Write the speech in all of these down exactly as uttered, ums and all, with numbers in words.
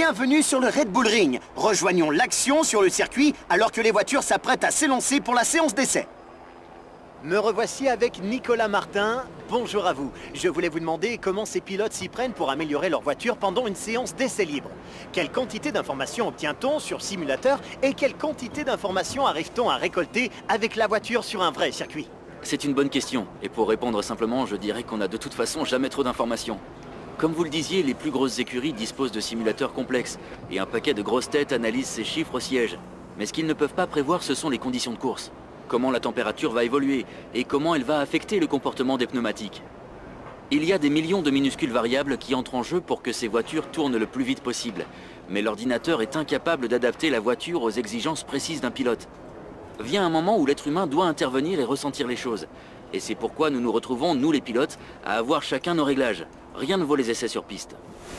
Bienvenue sur le Red Bull Ring. Rejoignons l'action sur le circuit alors que les voitures s'apprêtent à s'élancer pour la séance d'essai. Me revoici avec Nicolas Martin. Bonjour à vous. Je voulais vous demander comment ces pilotes s'y prennent pour améliorer leur voiture pendant une séance d'essai libre. Quelle quantité d'informations obtient-on sur simulateur et quelle quantité d'informations arrive-t-on à récolter avec la voiture sur un vrai circuit? C'est une bonne question. Et pour répondre simplement, je dirais qu'on n'a de toute façon jamais trop d'informations. Comme vous le disiez, les plus grosses écuries disposent de simulateurs complexes, et un paquet de grosses têtes analyse ces chiffres au siège. Mais ce qu'ils ne peuvent pas prévoir, ce sont les conditions de course. Comment la température va évoluer, et comment elle va affecter le comportement des pneumatiques. Il y a des millions de minuscules variables qui entrent en jeu pour que ces voitures tournent le plus vite possible. Mais l'ordinateur est incapable d'adapter la voiture aux exigences précises d'un pilote. Vient un moment où l'être humain doit intervenir et ressentir les choses. Et c'est pourquoi nous nous retrouvons, nous les pilotes, à avoir chacun nos réglages. Rien ne vaut les essais sur piste.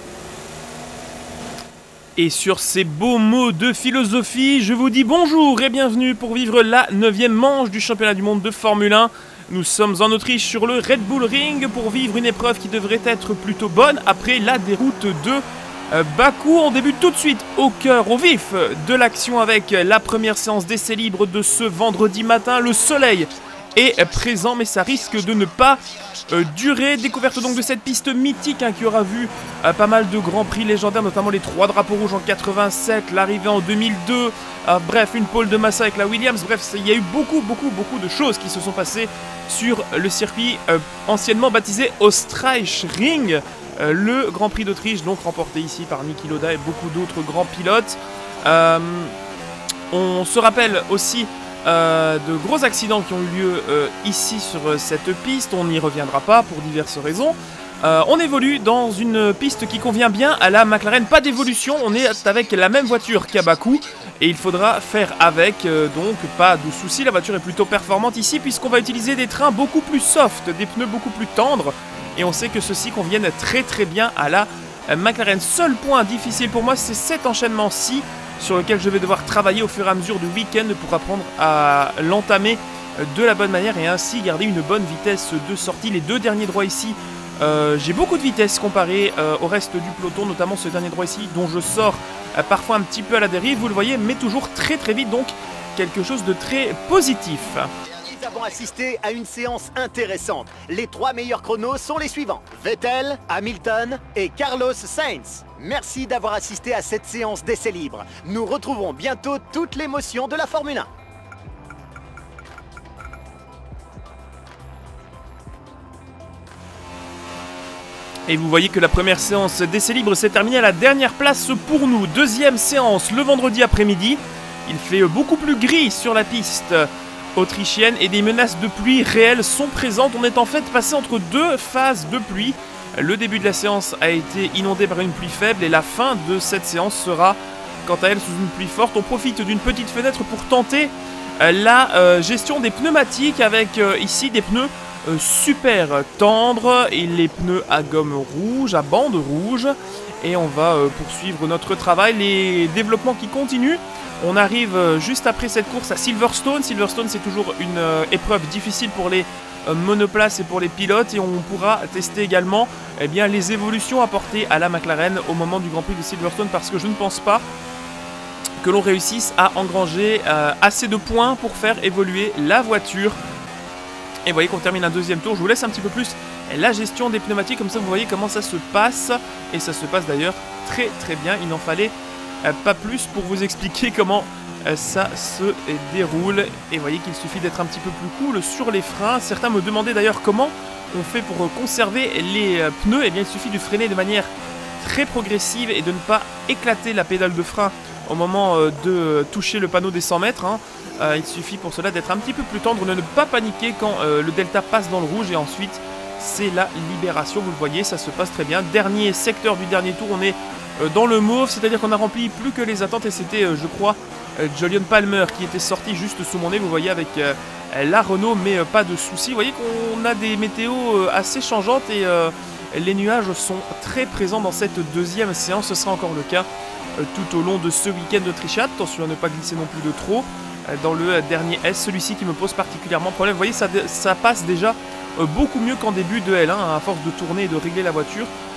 Et sur ces beaux mots de philosophie, je vous dis bonjour et bienvenue pour vivre la neuvième manche du championnat du monde de Formule un. Nous sommes en Autriche sur le Red Bull Ring pour vivre une épreuve qui devrait être plutôt bonne après la déroute de Bakou. On débute tout de suite au cœur, au vif de l'action avec la première séance d'essai libre de ce vendredi matin. Le soleil est présent mais ça risque de ne pas Euh, durée. Découverte donc de cette piste mythique hein, qui aura vu euh, pas mal de grands prix légendaires, notamment les trois drapeaux rouges en quatre-vingt-sept, l'arrivée en deux mille deux, euh, bref une pole de Massa avec la Williams, bref il y a eu beaucoup beaucoup beaucoup de choses qui se sont passées sur le circuit euh, anciennement baptisé Österreich-Ring, euh, le Grand Prix d'Autriche donc remporté ici par Niki Lauda et beaucoup d'autres grands pilotes. Euh, on se rappelle aussi Euh, de gros accidents qui ont eu lieu euh, ici sur euh, cette piste, on n'y reviendra pas pour diverses raisons. Euh, on évolue dans une piste qui convient bien à la McLaren, pas d'évolution, on est avec la même voiture qu'à Bakou et il faudra faire avec, euh, donc pas de soucis, la voiture est plutôt performante ici puisqu'on va utiliser des trains beaucoup plus soft, des pneus beaucoup plus tendres et on sait que ceux-ci conviennent très très bien à la euh, McLaren. Seul point difficile pour moi, c'est cet enchaînement-ci sur lequel je vais devoir travailler au fur et à mesure du week-end pour apprendre à l'entamer de la bonne manière et ainsi garder une bonne vitesse de sortie. Les deux derniers droits ici, euh, j'ai beaucoup de vitesse comparé euh, au reste du peloton, notamment ce dernier droit ici dont je sors euh, parfois un petit peu à la dérive, vous le voyez, mais toujours très très vite, donc quelque chose de très positif. Nous avons assisté à une séance intéressante. Les trois meilleurs chronos sont les suivants: Vettel, Hamilton et Carlos Sainz. Merci d'avoir assisté à cette séance d'essai libre. Nous retrouvons bientôt toute l'émotion de la Formule un. Et vous voyez que la première séance d'essai libre s'est terminée à la dernière place pour nous. Deuxième séance le vendredi après-midi. Il fait beaucoup plus gris sur la piste autrichienne et des menaces de pluie réelles sont présentes. On est en fait passé entre deux phases de pluie. Le début de la séance a été inondé par une pluie faible et la fin de cette séance sera quant à elle sous une pluie forte. On profite d'une petite fenêtre pour tenter la euh, gestion des pneumatiques avec euh, ici des pneus euh, super tendres et les pneus à gomme rouge, à bande rouge. Et on va euh, poursuivre notre travail, les développements qui continuent. On arrive euh, juste après cette course à Silverstone. Silverstone c'est toujours une euh, épreuve difficile pour les monoplace et pour les pilotes et on pourra tester également eh bien, les évolutions apportées à la McLaren au moment du Grand Prix de Silverstone parce que je ne pense pas que l'on réussisse à engranger euh, assez de points pour faire évoluer la voiture. Et vous voyez qu'on termine un deuxième tour, je vous laisse un petit peu plus la gestion des pneumatiques, comme ça vous voyez comment ça se passe et ça se passe d'ailleurs très très bien, il n'en fallait euh, pas plus pour vous expliquer comment ça se déroule et vous voyez qu'il suffit d'être un petit peu plus cool sur les freins. Certains me demandaient d'ailleurs comment on fait pour conserver les pneus. Et eh bien il suffit de freiner de manière très progressive et de ne pas éclater la pédale de frein au moment de toucher le panneau des cent mètres hein. euh, Il suffit pour cela d'être un petit peu plus tendre, de ne pas paniquer quand euh, le delta passe dans le rouge et ensuite c'est la libération. Vous le voyez, ça se passe très bien. Dernier secteur du dernier tour, on est euh, dans le mauve, c'est-à-dire qu'on a rempli plus que les attentes et c'était euh, je crois Euh, Jolyon Palmer qui était sorti juste sous mon nez, vous voyez avec euh, la Renault, mais euh, pas de soucis. Vous voyez qu'on a des météos euh, assez changeantes et euh, les nuages sont très présents dans cette deuxième séance. Ce sera encore le cas euh, tout au long de ce week-end autrichien. Attention à ne pas glisser non plus de trop euh, dans le dernier S, celui-ci qui me pose particulièrement problème. Vous voyez, ça, ça passe déjà euh, beaucoup mieux qu'en début de L un, hein, à force de tourner et de régler la voiture.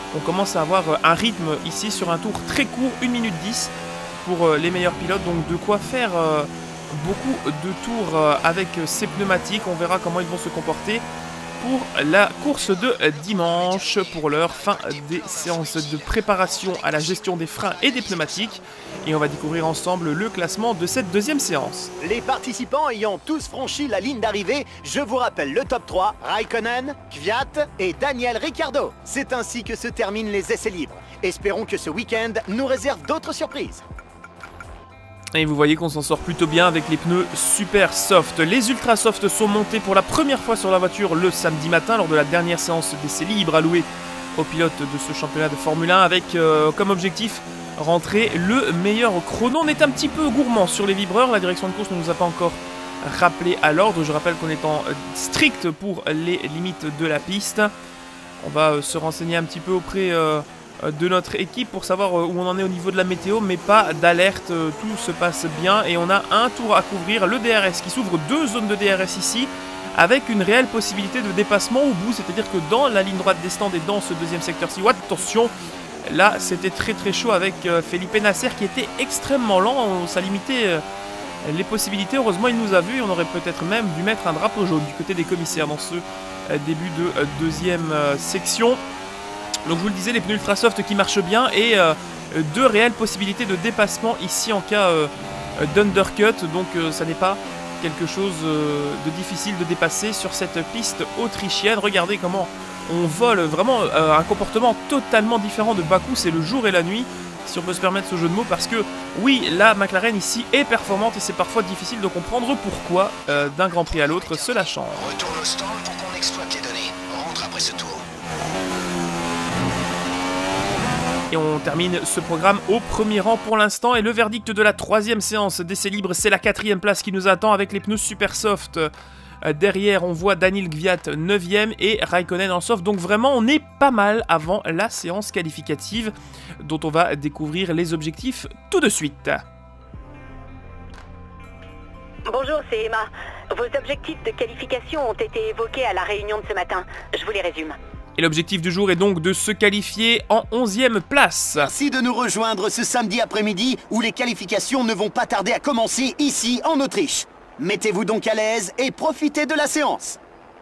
on commence à avoir un rythme ici sur un tour très court, une minute dix pour les meilleurs pilotes. Donc de quoi faire beaucoup de tours avec ces pneumatiques. On verra comment ils vont se comporter pour la course de dimanche. Pour l'heure, fin des séances de préparation à la gestion des freins et des pneumatiques. Et on va découvrir ensemble le classement de cette deuxième séance. Les participants ayant tous franchi la ligne d'arrivée, je vous rappelle le top trois, Raikkonen, Kvyat et Daniel Ricciardo. C'est ainsi que se terminent les essais libres. Espérons que ce week-end nous réserve d'autres surprises. Et vous voyez qu'on s'en sort plutôt bien avec les pneus super soft. Les ultra soft sont montés pour la première fois sur la voiture le samedi matin lors de la dernière séance d'essais libres allouée aux pilotes de ce championnat de Formule un avec euh, comme objectif rentrer le meilleur chrono. On est un petit peu gourmand sur les vibreurs, la direction de course ne nous a pas encore rappelé à l'ordre. Je rappelle qu'on est en strict pour les limites de la piste. On va euh, se renseigner un petit peu auprès euh, de notre équipe pour savoir où on en est au niveau de la météo, mais pas d'alerte, tout se passe bien et on a un tour à couvrir, le D R S qui s'ouvre deux zones de D R S ici avec une réelle possibilité de dépassement au bout, c'est à dire que dans la ligne droite des stands et dans ce deuxième secteur-ci, oh, attention, là c'était très très chaud avec Felipe Nasser qui était extrêmement lent, ça limitait les possibilités. Heureusement il nous a vus et on aurait peut-être même dû mettre un drapeau jaune du côté des commissaires dans ce début de deuxième section. Donc je vous le disais, les pneus ultra soft qui marchent bien et euh, deux réelles possibilités de dépassement ici en cas euh, d'undercut. Donc euh, ça n'est pas quelque chose euh, de difficile de dépasser sur cette piste autrichienne. Regardez comment on vole, vraiment euh, un comportement totalement différent de Bakou, c'est le jour et la nuit, si on peut se permettre ce jeu de mots, parce que oui, la McLaren ici est performante et c'est parfois difficile de comprendre pourquoi euh, d'un Grand Prix à l'autre cela change. Retourne au stand pour qu'on exploite les données. On rentre après ce tour. Et on termine ce programme au premier rang pour l'instant. Et le verdict de la troisième séance d'essais libres, c'est la quatrième place qui nous attend avec les pneus super soft. Derrière, on voit Daniil Kvyat neuvième et Raikkonen en soft. Donc vraiment, on est pas mal avant la séance qualificative dont on va découvrir les objectifs tout de suite. Bonjour, c'est Emma. Vos objectifs de qualification ont été évoqués à la réunion de ce matin. Je vous les résume. Et l'objectif du jour est donc de se qualifier en onzième place. Merci de nous rejoindre ce samedi après-midi où les qualifications ne vont pas tarder à commencer ici en Autriche. Mettez-vous donc à l'aise et profitez de la séance.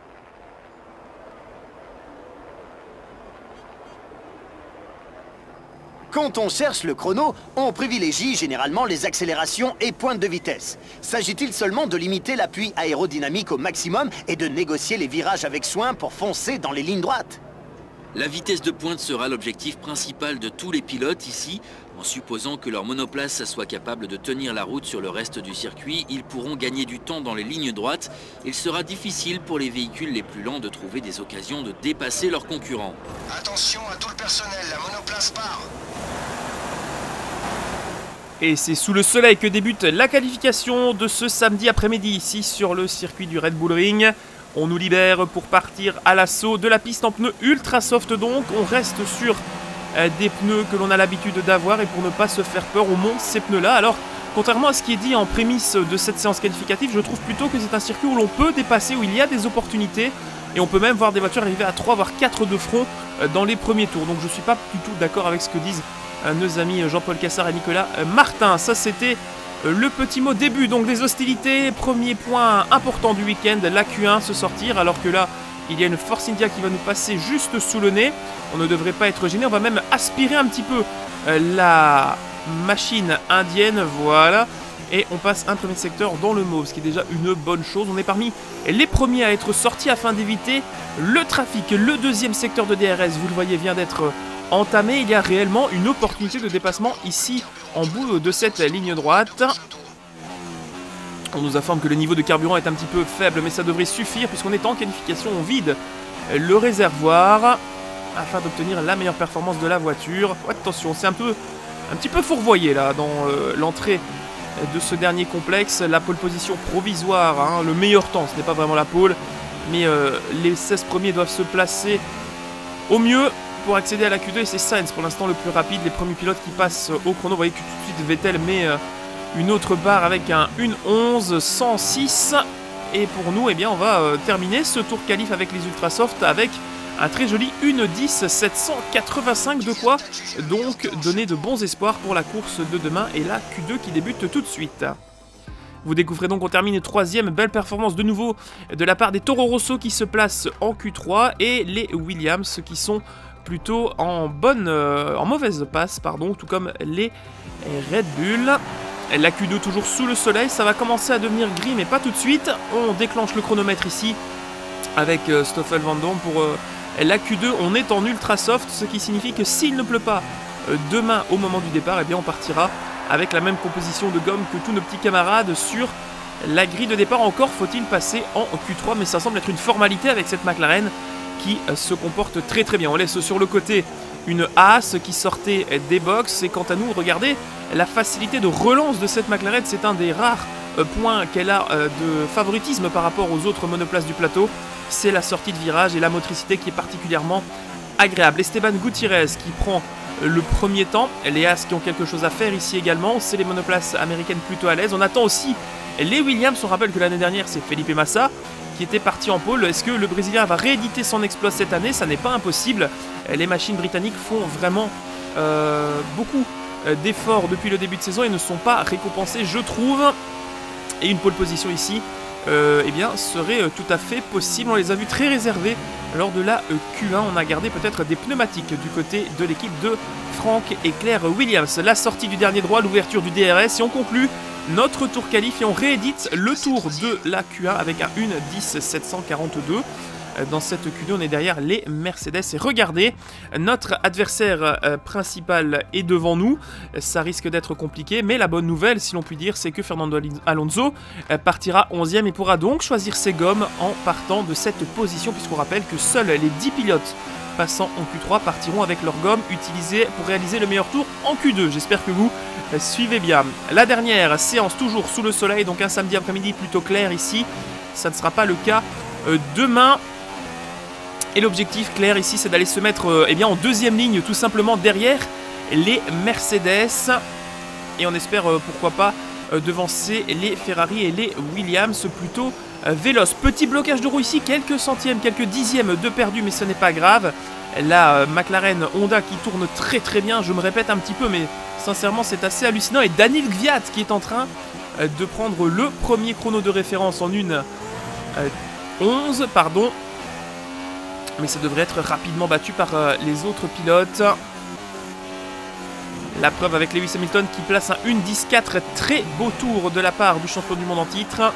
Quand on cherche le chrono, on privilégie généralement les accélérations et pointes de vitesse. S'agit-il seulement de limiter l'appui aérodynamique au maximum et de négocier les virages avec soin pour foncer dans les lignes droites? La vitesse de pointe sera l'objectif principal de tous les pilotes ici. En supposant que leur monoplace soit capable de tenir la route sur le reste du circuit, ils pourront gagner du temps dans les lignes droites. Il sera difficile pour les véhicules les plus lents de trouver des occasions de dépasser leurs concurrents. Attention à tout le personnel, la monoplace part. Et c'est sous le soleil que débute la qualification de ce samedi après-midi ici sur le circuit du Red Bull Ring. On nous libère pour partir à l'assaut de la piste en pneus ultra soft donc. On reste sur euh, des pneus que l'on a l'habitude d'avoir et pour ne pas se faire peur, on monte ces pneus-là. Alors, contrairement à ce qui est dit en prémisse de cette séance qualificative, je trouve plutôt que c'est un circuit où l'on peut dépasser, où il y a des opportunités. Et on peut même voir des voitures arriver à trois voire quatre de front euh, dans les premiers tours. Donc je ne suis pas du tout d'accord avec ce que disent euh, nos amis Jean-Paul Cassard et Nicolas euh, Martin. Ça c'était... le petit mot début donc des hostilités, premier point important du week-end, la Q un se sortir, alors que là il y a une Force India qui va nous passer juste sous le nez. On ne devrait pas être gêné, on va même aspirer un petit peu la machine indienne, voilà. Et on passe un premier secteur dans le mauve, ce qui est déjà une bonne chose. On est parmi les premiers à être sortis afin d'éviter le trafic. Le deuxième secteur de D R S, vous le voyez, vient d'être entamé. Il y a réellement une opportunité de dépassement ici en bout de cette ligne droite. On nous informe que le niveau de carburant est un petit peu faible, mais ça devrait suffire puisqu'on est en qualification. On vide le réservoir afin d'obtenir la meilleure performance de la voiture. Attention, c'est un peu, un petit peu fourvoyé là dans euh, l'entrée de ce dernier complexe. La pole position provisoire, hein, le meilleur temps, ce n'est pas vraiment la pole, mais euh, les seize premiers doivent se placer au mieux pour accéder à la Q deux et c'est Sainz pour l'instant le plus rapide. Les premiers pilotes qui passent au chrono, vous voyez que tout de suite Vettel met euh, une autre barre avec un une onze cent six. Et pour nous, eh bien, on va euh, terminer ce tour qualif avec les Ultrasoft avec un très joli un dix sept cent quatre-vingt-cinq, de quoi donc donner de bons espoirs pour la course de demain et la Q deux qui débute tout de suite. Vous découvrez donc, on termine troisième, belle performance de nouveau de la part des Toro Rosso qui se placent en Q trois et les Williams qui sont plutôt en bonne, euh, en mauvaise passe, pardon, tout comme les Red Bull. La Q deux toujours sous le soleil, ça va commencer à devenir gris mais pas tout de suite. On déclenche le chronomètre ici avec euh, Stoffel Van Dorn pour euh, la Q deux. On est en ultra soft, ce qui signifie que s'il ne pleut pas euh, demain au moment du départ, eh bien on partira avec la même composition de gomme que tous nos petits camarades sur la grille de départ. Encore faut-il passer en Q trois, mais ça semble être une formalité avec cette McLaren qui euh, se comporte très très bien. On laisse sur le côté une Haas qui sortait des box, et quant à nous, regardez la facilité de relance de cette McLaren, c'est un des rares euh, points qu'elle a euh, de favoritisme par rapport aux autres monoplaces du plateau, c'est la sortie de virage et la motricité qui est particulièrement agréable. Esteban Gutiérrez qui prend le premier temps, les Haas qui ont quelque chose à faire ici également, c'est les monoplaces américaines plutôt à l'aise. On attend aussi les Williams, on rappelle que l'année dernière c'est Felipe Massa qui était parti en pôle. Est-ce que le Brésilien va rééditer son exploit cette année? Ça n'est pas impossible, les machines britanniques font vraiment euh, beaucoup d'efforts depuis le début de saison et ne sont pas récompensés, je trouve, et une pole position ici Euh, eh bien, serait euh, tout à fait possible. On les a vus très réservés lors de la euh, Q un. On a gardé peut-être des pneumatiques du côté de l'équipe de Frank et Claire Williams. La sortie du dernier droit, l'ouverture du D R S et on conclut notre tour qualif et on réédite le tour de la Q un avec un un dix sept cent quarante-deux. Dans cette Q deux, on est derrière les Mercedes. Et regardez, notre adversaire euh, principal est devant nous. Ça risque d'être compliqué, mais la bonne nouvelle, si l'on peut dire, c'est que Fernando Alonso euh, partira onzième et pourra donc choisir ses gommes en partant de cette position, puisqu'on rappelle que seuls les dix pilotes passant en Q trois partiront avec leurs gommes utilisées pour réaliser le meilleur tour en Q deux. J'espère que vous euh, suivez bien. La dernière séance, toujours sous le soleil, donc un samedi après-midi plutôt clair ici. Ça ne sera pas le cas euh, demain. Et l'objectif clair ici, c'est d'aller se mettre euh, eh bien, en deuxième ligne, tout simplement derrière les Mercedes. Et on espère, euh, pourquoi pas, euh, devancer les Ferrari et les Williams plutôt euh, véloces. Petit blocage de roue ici, quelques centièmes, quelques dixièmes de perdu, mais ce n'est pas grave. La euh, McLaren Honda qui tourne très très bien, je me répète un petit peu, mais sincèrement c'est assez hallucinant. Et Daniil Kvyat qui est en train euh, de prendre le premier chrono de référence en une euh, onze, pardon. Mais ça devrait être rapidement battu par euh, les autres pilotes. La preuve avec Lewis Hamilton qui place un un dix quatre, très beau tour de la part du champion du monde en titre.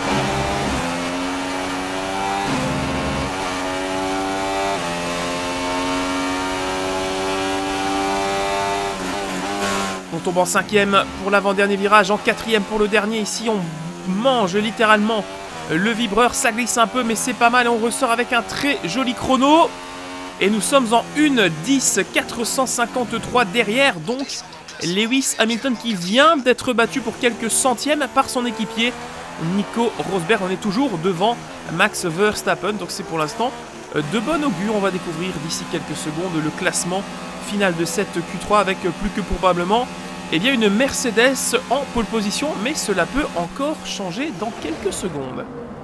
On tombe en cinquième pour l'avant-dernier virage, en quatrième pour le dernier. Ici on mange littéralement le vibreur, ça glisse un peu mais c'est pas mal et on ressort avec un très joli chrono. Et nous sommes en un dix quatre cent cinquante-trois derrière donc Lewis Hamilton qui vient d'être battu pour quelques centièmes par son équipier Nico Rosberg. On est toujours devant Max Verstappen, donc c'est pour l'instant de bon augure. On va découvrir d'ici quelques secondes le classement final de cette Q trois avec plus que probablement eh bien une Mercedes en pole position, mais cela peut encore changer dans quelques secondes.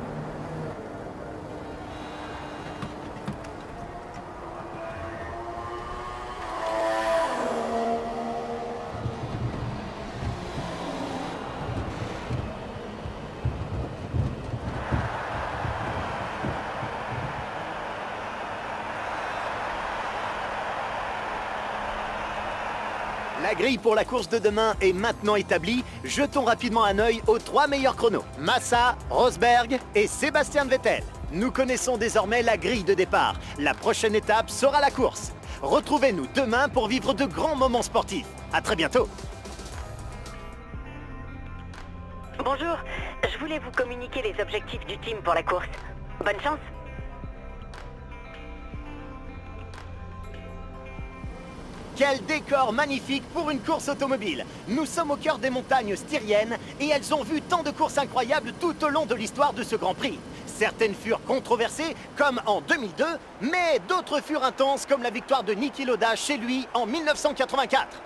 La grille pour la course de demain est maintenant établie. Jetons rapidement un œil aux trois meilleurs chronos. Massa, Rosberg et Sébastien Vettel. Nous connaissons désormais la grille de départ. La prochaine étape sera la course. Retrouvez-nous demain pour vivre de grands moments sportifs. À très bientôt. Bonjour, je voulais vous communiquer les objectifs du team pour la course. Bonne chance. Quel décor magnifique pour une course automobile! Nous sommes au cœur des montagnes styriennes et elles ont vu tant de courses incroyables tout au long de l'histoire de ce Grand Prix. Certaines furent controversées, comme en deux mille deux, mais d'autres furent intenses, comme la victoire de Niki Lauda chez lui en mille neuf cent quatre-vingt-quatre.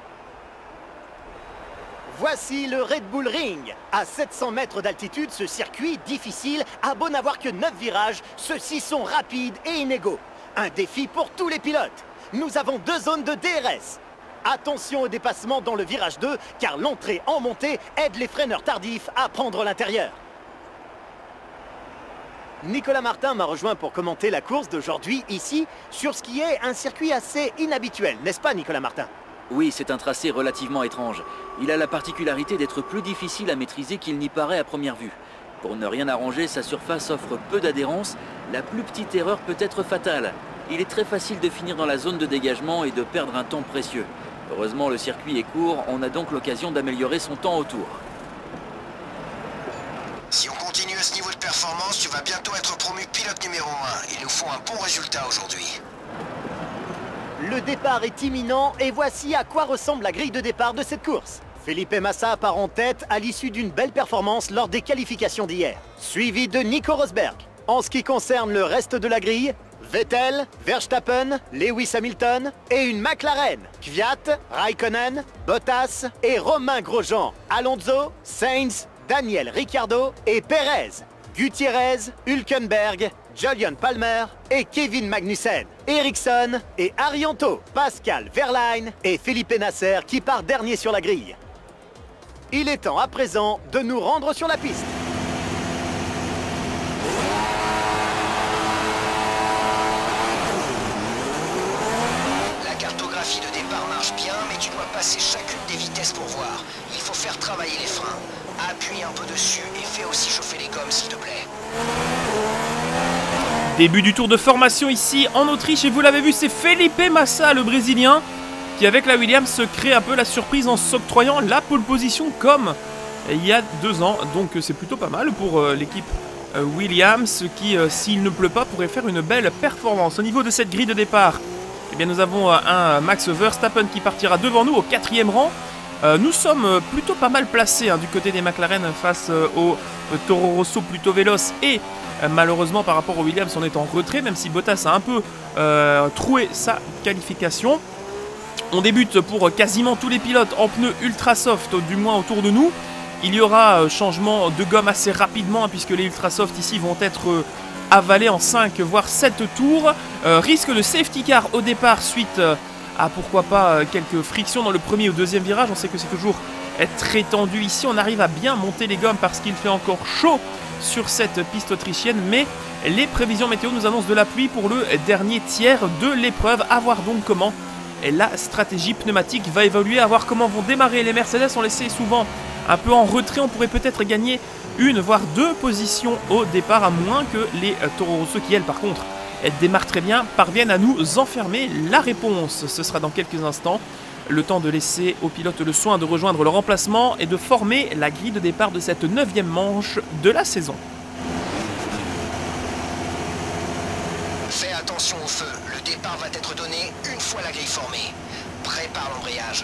Voici le Red Bull Ring. À sept cents mètres d'altitude, ce circuit difficile a beau n'avoir que neuf virages, ceux-ci sont rapides et inégaux. Un défi pour tous les pilotes. Nous avons deux zones de D R S. Attention au dépassement dans le virage deux, car l'entrée en montée aide les freineurs tardifs à prendre l'intérieur. Nicolas Martin m'a rejoint pour commenter la course d'aujourd'hui ici, sur ce qui est un circuit assez inhabituel, n'est-ce pas Nicolas Martin? Oui, c'est un tracé relativement étrange. Il a la particularité d'être plus difficile à maîtriser qu'il n'y paraît à première vue. Pour ne rien arranger, sa surface offre peu d'adhérence. La plus petite erreur peut être fatale. Il est très facile de finir dans la zone de dégagement et de perdre un temps précieux. Heureusement, le circuit est court, on a donc l'occasion d'améliorer son temps au tour. Si on continue à ce niveau de performance, tu vas bientôt être promu pilote numéro un. Il nous faut un bon résultat aujourd'hui. Le départ est imminent et voici à quoi ressemble la grille de départ de cette course. Felipe Massa part en tête à l'issue d'une belle performance lors des qualifications d'hier, suivi de Nico Rosberg. En ce qui concerne le reste de la grille, Vettel, Verstappen, Lewis Hamilton et une McLaren, Kvyat, Raikkonen, Bottas et Romain Grosjean, Alonso, Sainz, Daniel Ricciardo et Perez, Gutiérrez, Hülkenberg, Julian Palmer et Kevin Magnussen, Ericsson et Arianto, Pascal Wehrlein et Felipe Nasser qui part dernier sur la grille. Il est temps à présent de nous rendre sur la piste. La cartographie de départ marche bien, mais tu dois passer chacune des vitesses pour voir. Il faut faire travailler les freins. Appuie un peu dessus et fais aussi chauffer les gommes s'il te plaît. Début du tour de formation ici en Autriche et vous l'avez vu, c'est Felipe Massa, le Brésilien, qui avec la Williams se crée un peu la surprise en s'octroyant la pole position comme il y a deux ans. Donc c'est plutôt pas mal pour euh, l'équipe euh, Williams qui, euh, s'il ne pleut pas, pourrait faire une belle performance. Au niveau de cette grille de départ, eh bien, nous avons euh, un Max Verstappen qui partira devant nous au quatrième rang. Euh, nous sommes euh, plutôt pas mal placés hein, du côté des McLaren face euh, au euh, Toro Rosso plutôt véloce et euh, malheureusement par rapport aux Williams on est en retrait même si Bottas a un peu euh, troué sa qualification. On débute pour quasiment tous les pilotes en pneus ultra soft, du moins autour de nous. Il y aura euh, changement de gomme assez rapidement hein, puisque les ultra soft ici vont être euh, avalés en cinq voire sept tours. Euh, risque de safety car au départ suite euh, à pourquoi pas quelques frictions dans le premier ou deuxième virage. On sait que c'est toujours très tendu ici. On arrive à bien monter les gommes parce qu'il fait encore chaud sur cette piste autrichienne. Mais les prévisions météo nous annoncent de la pluie pour le dernier tiers de l'épreuve. À voir donc comment la stratégie pneumatique va évoluer. À voir comment vont démarrer les Mercedes. On les sait souvent un peu en retrait. On pourrait peut-être gagner une voire deux positions au départ. À moins que les Toro Rosso qui elles par contre elle démarre très bien, parviennent à nous enfermer. La réponse, ce sera dans quelques instants. Le temps de laisser aux pilotes le soin de rejoindre leur emplacement et de former la grille de départ de cette neuvième manche de la saison. Fais attention au feu, le départ va être donné une fois la grille formée. Prépare l'embrayage.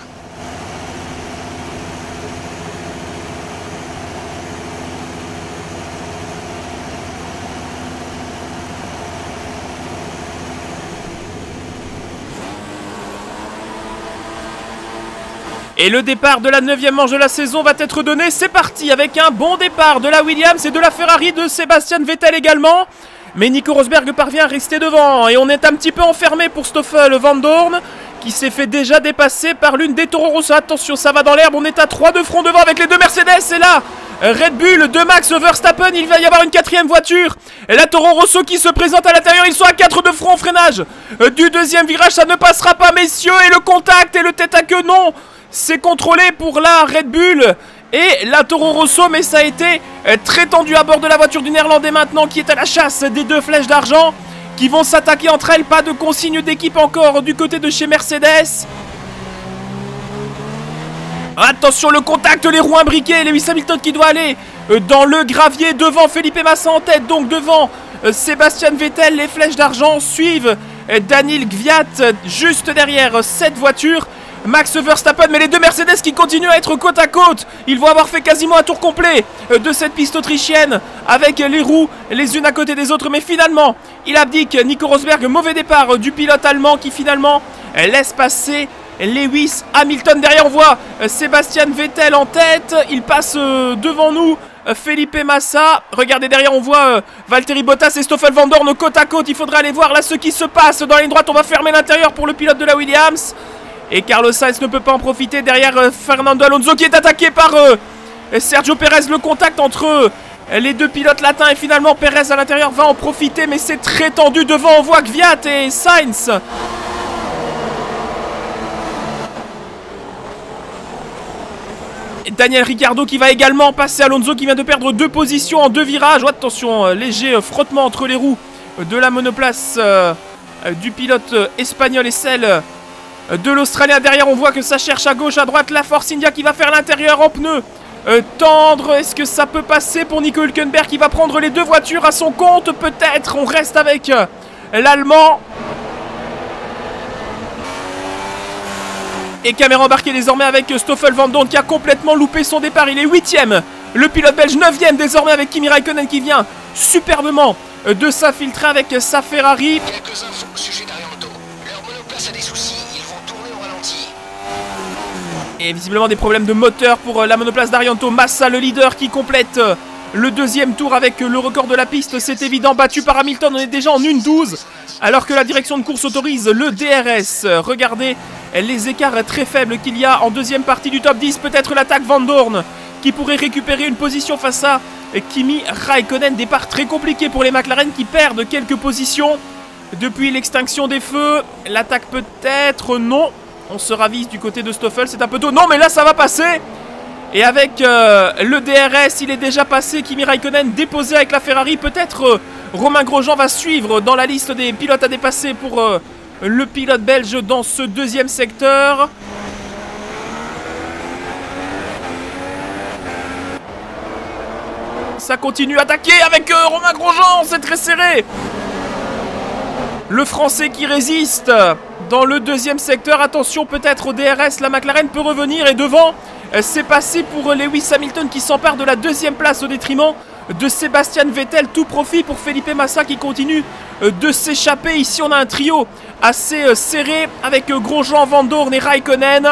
Et le départ de la neuvième manche de la saison va être donné. C'est parti avec un bon départ de la Williams et de la Ferrari de Sébastien Vettel également. Mais Nico Rosberg parvient à rester devant. Et on est un petit peu enfermé pour Stoffel Vandoorne qui s'est fait déjà dépasser par l'une des Toro Rosso. Attention, ça va dans l'herbe. On est à trois de front devant avec les deux Mercedes. Et là, Red Bull de Max Verstappen. Il va y avoir une quatrième voiture. Et la Toro Rosso qui se présente à l'intérieur. Ils sont à quatre de front au freinage. Euh, du deuxième virage, ça ne passera pas, messieurs. Et le contact et le tête à queue, non. C'est contrôlé pour la Red Bull et la Toro Rosso, mais ça a été très tendu à bord de la voiture du Néerlandais maintenant qui est à la chasse des deux flèches d'argent qui vont s'attaquer entre elles. Pas de consigne d'équipe encore du côté de chez Mercedes. Attention le contact, les roues imbriquées, Lewis Hamilton qui doit aller dans le gravier devant Felipe Massa en tête, donc devant Sébastien Vettel. Les flèches d'argent suivent Daniil Kvyat juste derrière cette voiture. Max Verstappen, mais les deux Mercedes qui continuent à être côte à côte. Ils vont avoir fait quasiment un tour complet de cette piste autrichienne avec les roues les unes à côté des autres. Mais finalement, il abdique. Nico Rosberg, mauvais départ du pilote allemand qui finalement laisse passer Lewis Hamilton. Derrière, on voit Sébastien Vettel en tête. Il passe devant nous euh, Felipe Massa. Regardez derrière, on voit euh, Valtteri Bottas et Stoffel Van Dorn côte à côte. Il faudra aller voir là ce qui se passe dans la ligne droite. On va fermer l'intérieur pour le pilote de la Williams. Et Carlos Sainz ne peut pas en profiter. Derrière euh, Fernando Alonso qui est attaqué par euh, Sergio Pérez. Le contact entre euh, les deux pilotes latins. Et finalement Pérez à l'intérieur va en profiter. Mais c'est très tendu devant. On voit Kvyat et Sainz. Daniel Ricciardo qui va également passer Alonso qui vient de perdre deux positions en deux virages. Oh, attention, euh, léger euh, frottement entre les roues euh, de la monoplace euh, euh, du pilote euh, espagnol et celle euh, de l'Australien. Derrière, on voit que ça cherche à gauche, à droite. La Force India qui va faire l'intérieur en pneu euh, tendre. Est-ce que ça peut passer pour Nico Hülkenberg qui va prendre les deux voitures à son compte? Peut-être. On reste avec euh, l'Allemand. Et caméra embarquée désormais avec Stoffel Van Dorn qui a complètement loupé son départ. Il est huitième. Le pilote belge neuvième désormais avec Kimi Raikkonen qui vient superbement de s'infiltrer avec sa Ferrari. Quelques infos au sujet d'Arianto. Leur monoplace a des soucis, ils vont tourner au ralenti. Et visiblement des problèmes de moteur pour la monoplace d'Arianto. Massa le leader qui complète le deuxième tour avec le record de la piste. C'est évident, battu par Hamilton. On est déjà en une douze. Alors que la direction de course autorise le D R S. Regardez les écarts très faibles qu'il y a en deuxième partie du top dix. Peut-être l'attaque Van Dorn qui pourrait récupérer une position face à Kimi Raikkonen. Départ très compliqué pour les McLaren qui perdent quelques positions depuis l'extinction des feux. L'attaque peut-être, non. On se ravise du côté de Stoffel, c'est un peu tôt. Non, mais là ça va passer. Et avec euh, le D R S, il est déjà passé. Kimi Raikkonen déposé avec la Ferrari. Peut-être euh, Romain Grosjean va suivre dans la liste des pilotes à dépasser pour euh, le pilote belge dans ce deuxième secteur. Ça continue à attaquer avec euh, Romain Grosjean. C'est très serré. Le Français qui résiste dans le deuxième secteur. Attention peut-être au D R S. La McLaren peut revenir. Et devant, c'est passé pour Lewis Hamilton qui s'empare de la deuxième place au détriment de Sébastien Vettel. Tout profit pour Felipe Massa qui continue de s'échapper. Ici on a un trio assez serré avec Grosjean, Van Dorn et Raikkonen.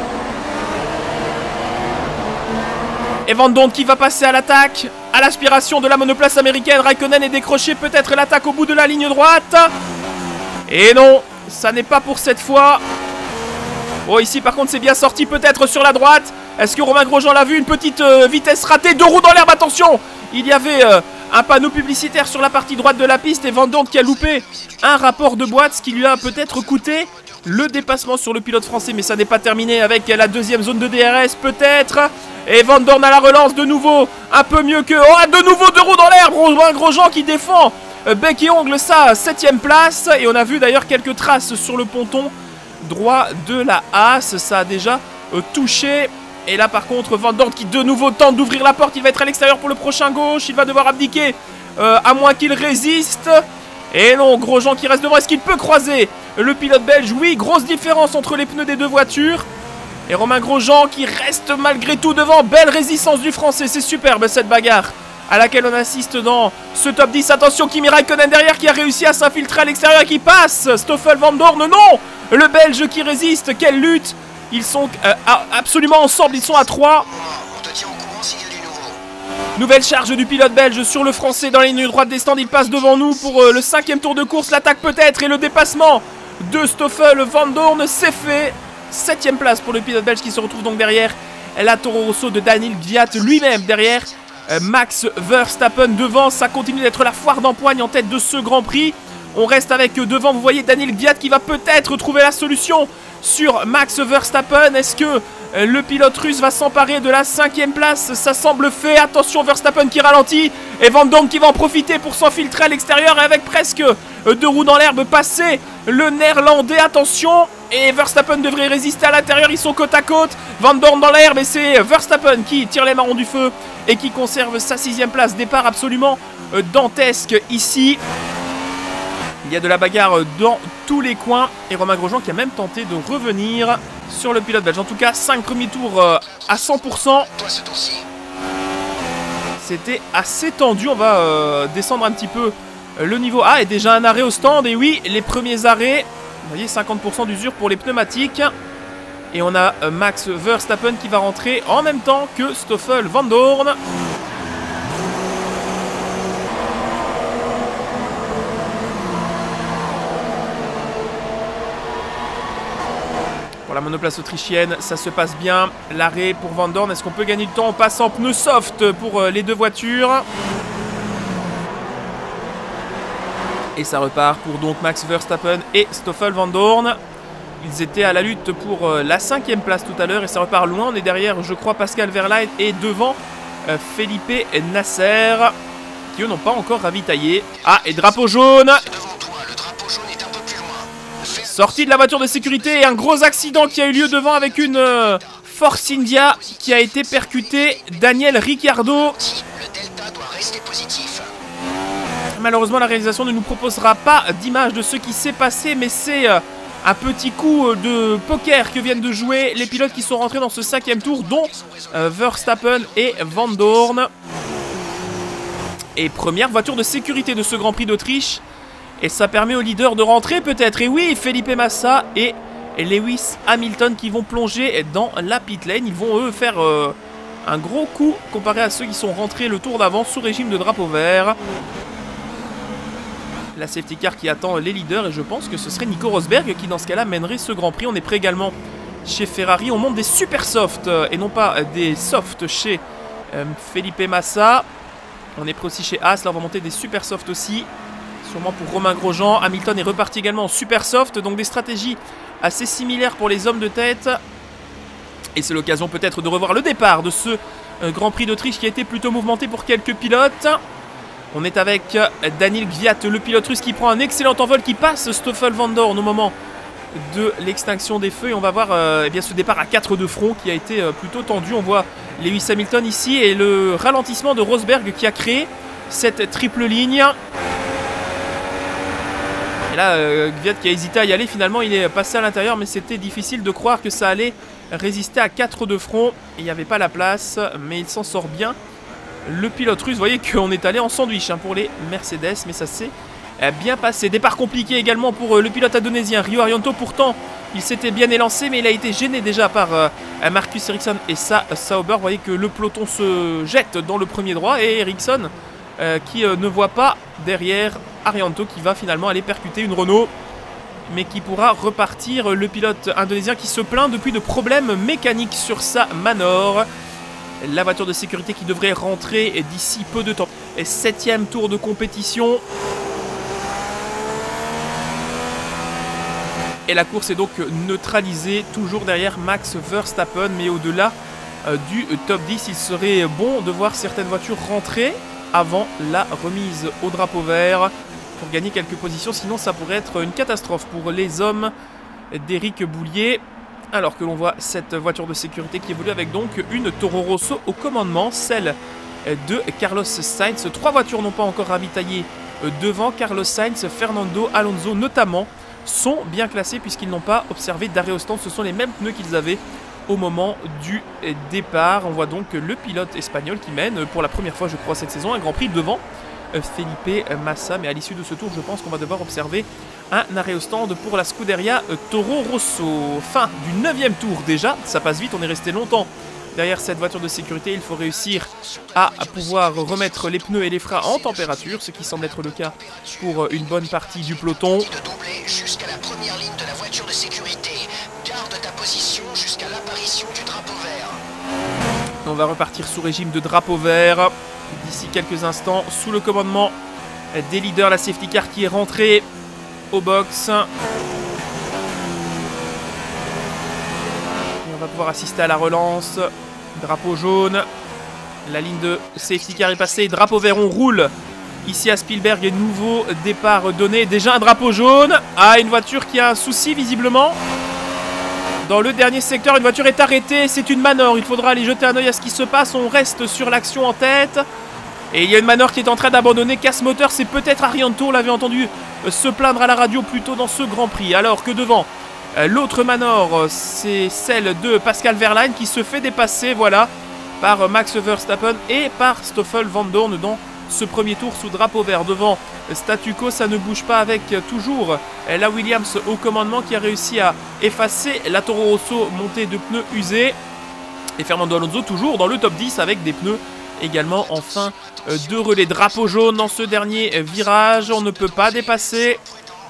Et Van Dorn qui va passer à l'attaque, à l'aspiration de la monoplace américaine. Raikkonen est décroché, peut-être l'attaque au bout de la ligne droite. Et non, ça n'est pas pour cette fois. Bon, ici par contre c'est bien sorti, peut-être sur la droite. Est-ce que Romain Grosjean l'a vu? Une petite euh, vitesse ratée, deux roues dans l'herbe, attention. Il y avait euh, un panneau publicitaire sur la partie droite de la piste. Et Van Dorn qui a loupé un rapport de boîte, ce qui lui a peut-être coûté le dépassement sur le pilote français. Mais ça n'est pas terminé avec la deuxième zone de D R S peut-être. Et Van Dorn à la relance de nouveau, un peu mieux que... Oh, de nouveau deux roues dans l'herbe. Romain Grosjean qui défend euh, bec et ongle sa septième place. Et on a vu d'ailleurs quelques traces sur le ponton droit de la Haas. Ça a déjà euh, touché. Et là par contre Van Dorn qui de nouveau tente d'ouvrir la porte. Il va être à l'extérieur pour le prochain gauche. Il va devoir abdiquer euh, à moins qu'il résiste. Et non, Grosjean qui reste devant. Est-ce qu'il peut croiser le pilote belge? Oui, grosse différence entre les pneus des deux voitures. Et Romain Grosjean qui reste malgré tout devant. Belle résistance du français. C'est superbe cette bagarre à laquelle on assiste dans ce top dix. Attention, Kimi Raikkonen derrière qui a réussi à s'infiltrer à l'extérieur et qui passe. Stoffel Van Dorn, non. Le belge qui résiste. Quelle lutte. Ils sont euh, absolument ensemble, ils sont à trois. On te tient au courant s'il y a du nouveau. Nouvelle charge du pilote belge sur le français dans la ligne droite des stands. Il passe devant nous pour euh, le cinquième tour de course. L'attaque peut-être et le dépassement de Stoffel Van Dorn, c'est fait. Septième place pour le pilote belge qui se retrouve donc derrière la Toro Rosso de Daniel Kvyat lui-même derrière euh, Max Verstappen devant. Ça continue d'être la foire d'empoigne en tête de ce Grand Prix. On reste avec euh, devant, vous voyez Daniel Kvyat qui va peut-être trouver la solution sur Max Verstappen. Est-ce que euh, le pilote russe va s'emparer de la cinquième place? Ça semble fait. Attention, Verstappen qui ralentit. Et Van Dorn qui va en profiter pour s'enfiltrer à l'extérieur. Et avec presque euh, deux roues dans l'herbe, passer le néerlandais. Attention. Et Verstappen devrait résister à l'intérieur. Ils sont côte à côte. Van Dorn dans l'herbe. Et c'est Verstappen qui tire les marrons du feu. Et qui conserve sa sixième place. Départ absolument euh, dantesque ici. Il y a de la bagarre dans tous les coins. Et Romain Grosjean qui a même tenté de revenir sur le pilote belge. En tout cas, cinq premiers tours euh, à cent pour cent. C'était assez tendu. On va euh, descendre un petit peu euh, le niveau. Ah, et déjà un arrêt au stand. Et oui, les premiers arrêts. Vous voyez, cinquante pour cent d'usure pour les pneumatiques. Et on a euh, Max Verstappen qui va rentrer en même temps que Stoffel Van Dorn. Pour la monoplace autrichienne, ça se passe bien. L'arrêt pour Van Dorn, est-ce qu'on peut gagner du temps en passant pneus soft pour les deux voitures? Et ça repart pour donc Max Verstappen et Stoffel Van Dorn. Ils étaient à la lutte pour la cinquième place tout à l'heure et ça repart loin. On est derrière, je crois, Pascal Wehrlein et devant euh, Felipe Nasser, qui eux n'ont pas encore ravitaillé. Ah, et drapeau jaune. Sortie de la voiture de sécurité et un gros accident qui a eu lieu devant avec une euh, Force India qui a été percutée. Daniel Ricciardo. Malheureusement, la réalisation ne nous proposera pas d'image de ce qui s'est passé, mais c'est euh, un petit coup de poker que viennent de jouer les pilotes qui sont rentrés dans ce cinquième tour, dont euh, Verstappen et Van Dorn. Et première voiture de sécurité de ce Grand Prix d'Autriche. Et ça permet aux leaders de rentrer peut-être. Et oui, Felipe Massa et Lewis Hamilton qui vont plonger dans la pit lane. Ils vont eux faire euh, un gros coup comparé à ceux qui sont rentrés le tour d'avant sous régime de drapeau vert. La safety car qui attend les leaders et je pense que ce serait Nico Rosberg qui dans ce cas-là mènerait ce Grand Prix. On est prêt également chez Ferrari. On monte des super softs euh, et non pas euh, des softs chez euh, Felipe Massa. On est prêt aussi chez Haas. Là on va monter des super softs aussi. Sûrement pour Romain Grosjean. Hamilton est reparti également en super soft. Donc des stratégies assez similaires pour les hommes de tête. Et c'est l'occasion peut-être de revoir le départ de ce euh, Grand Prix d'Autriche qui a été plutôt mouvementé pour quelques pilotes. On est avec Daniil Kvyat, le pilote russe qui prend un excellent envol, qui passe Stoffel Van Dorn au moment de l'extinction des feux. Et on va voir euh, eh bien, ce départ à quatre de front qui a été euh, plutôt tendu. On voit Lewis Hamilton ici et le ralentissement de Rosberg qui a créé cette triple ligne. Et là, euh, Kvyat qui a hésité à y aller, finalement il est passé à l'intérieur, mais c'était difficile de croire que ça allait résister à quatre de front. Et il n'y avait pas la place, mais il s'en sort bien. Le pilote russe, vous voyez qu'on est allé en sandwich hein, pour les Mercedes, mais ça s'est bien passé. Départ compliqué également pour le pilote indonésien Rio Haryanto. Pourtant, il s'était bien élancé, mais il a été gêné déjà par euh, Marcus Ericsson et sa Sauber. Vous voyez que le peloton se jette dans le premier droit et Ericsson euh, qui euh, ne voit pas derrière Haryanto qui va finalement aller percuter une Renault, mais qui pourra repartir. Le pilote indonésien qui se plaint depuis de problèmes mécaniques sur sa Manor. La voiture de sécurité qui devrait rentrer d'ici peu de temps. Et septième tour de compétition. Et la course est donc neutralisée, toujours derrière Max Verstappen. Mais au-delà euh, du top dix, il serait bon de voir certaines voitures rentrer avant la remise au drapeau vert pour gagner quelques positions. Sinon, ça pourrait être une catastrophe pour les hommes d'Éric Boulier. Alors que l'on voit cette voiture de sécurité qui évolue avec donc une Toro Rosso au commandement, celle de Carlos Sainz. Trois voitures n'ont pas encore ravitaillé devant. Carlos Sainz, Fernando Alonso notamment sont bien classés puisqu'ils n'ont pas observé d'arrêt au stand. Ce sont les mêmes pneus qu'ils avaient au moment du départ. On voit donc le pilote espagnol qui mène pour la première fois je crois cette saison un Grand Prix devant Felipe Massa. Mais à l'issue de ce tour je pense qu'on va devoir observer un arrêt au stand pour la Scuderia Toro Rosso. Fin du neuvième tour déjà, ça passe vite, on est resté longtemps derrière cette voiture de sécurité. Il faut réussir à pouvoir remettre les pneus et les freins en température, ce qui semble être le cas pour une bonne partie du peloton. Jusqu'à la première ligne de la voiture de sécurité. Garde ta position jusqu'à l'apparition du drapeau vert. On va repartir sous régime de drapeau vert d'ici quelques instants sous le commandement des leaders. La safety car qui est rentrée au box. Et on va pouvoir assister à la relance. Drapeau jaune. La ligne de safety car est passée. Drapeau vert, on roule. Ici à Spielberg, nouveau départ donné. Déjà un drapeau jaune. Ah, une voiture qui a un souci visiblement. Dans le dernier secteur, une voiture est arrêtée. C'est une Manor. Il faudra aller jeter un oeil à ce qui se passe. On reste sur l'action en tête. Et il y a une Manor qui est en train d'abandonner. Casse moteur, c'est peut-être Haryanto. On l'avait entendu se plaindre à la radio plus tôt dans ce Grand Prix. Alors que devant, l'autre Manor, c'est celle de Pascal Wehrlein qui se fait dépasser, voilà, par Max Verstappen et par Stoffel Van Dorn dans ce premier tour sous drapeau vert. Devant, statu quo, ça ne bouge pas avec toujours la Williams au commandement qui a réussi à effacer la Toro Rosso montée de pneus usés. Et Fernando Alonso toujours dans le top dix avec des pneus également en fin de relais. Drapeau jaune dans ce dernier virage, on ne peut pas dépasser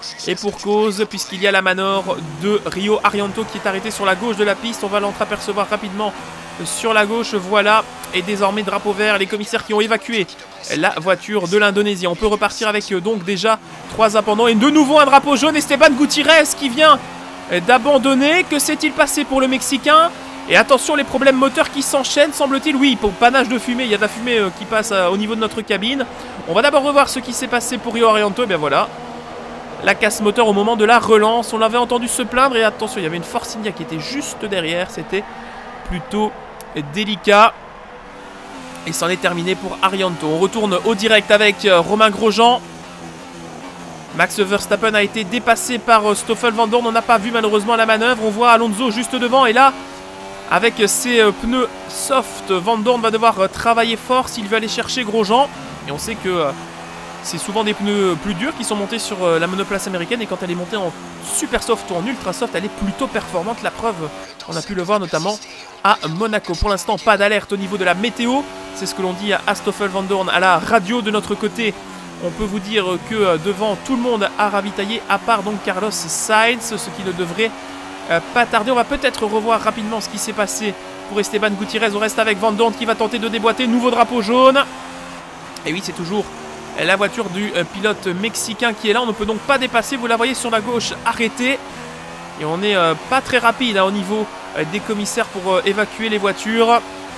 Et pour cause, puisqu'il y a la manœuvre de Rio Haryanto qui est arrêté sur la gauche de la piste. On va l'entreapercevoir rapidement sur la gauche, voilà. Et désormais drapeau vert, les commissaires qui ont évacué la voiture de l'Indonésie. On peut repartir avec donc déjà trois abandons. Et de nouveau un drapeau jaune, Esteban Gutiérrez qui vient d'abandonner. Que s'est-il passé pour le Mexicain? Et attention, les problèmes moteurs qui s'enchaînent, semble-t-il. Oui, pour panache de fumée, il y a de la fumée euh, qui passe euh, au niveau de notre cabine. On va d'abord revoir ce qui s'est passé pour Rio Haryanto. Et bien voilà, la casse moteur au moment de la relance. On l'avait entendu se plaindre. Et attention, il y avait une Force India qui était juste derrière. C'était plutôt délicat. Et c'en est terminé pour Haryanto. On retourne au direct avec euh, Romain Grosjean. Max Verstappen a été dépassé par euh, Stoffel Van Dorn. On n'a pas vu malheureusement la manœuvre. On voit Alonso juste devant. Et là, avec ses euh, pneus soft, Van Dorn va devoir euh, travailler fort s'il veut aller chercher Grosjean. Et on sait que euh, c'est souvent des pneus plus durs qui sont montés sur euh, la monoplace américaine. Et quand elle est montée en super soft ou en ultra soft, elle est plutôt performante. La preuve, on a pu le voir notamment à Monaco. Pour l'instant, pas d'alerte au niveau de la météo. C'est ce que l'on dit à Stoffel Van Dorn à la radio. De notre côté, on peut vous dire que euh, devant, tout le monde a ravitaillé, à part donc Carlos Sainz, ce qui ne devrait Euh, pas tarder. On va peut-être revoir rapidement ce qui s'est passé pour Esteban Gutiérrez. On reste avec Van Dorn qui va tenter de déboîter. Nouveau drapeau jaune. Et oui, c'est toujours la voiture du euh, pilote mexicain qui est là. On ne peut donc pas dépasser. Vous la voyez sur la gauche arrêtée. Et on n'est euh, pas très rapide hein, au niveau euh, des commissaires pour euh, évacuer les voitures.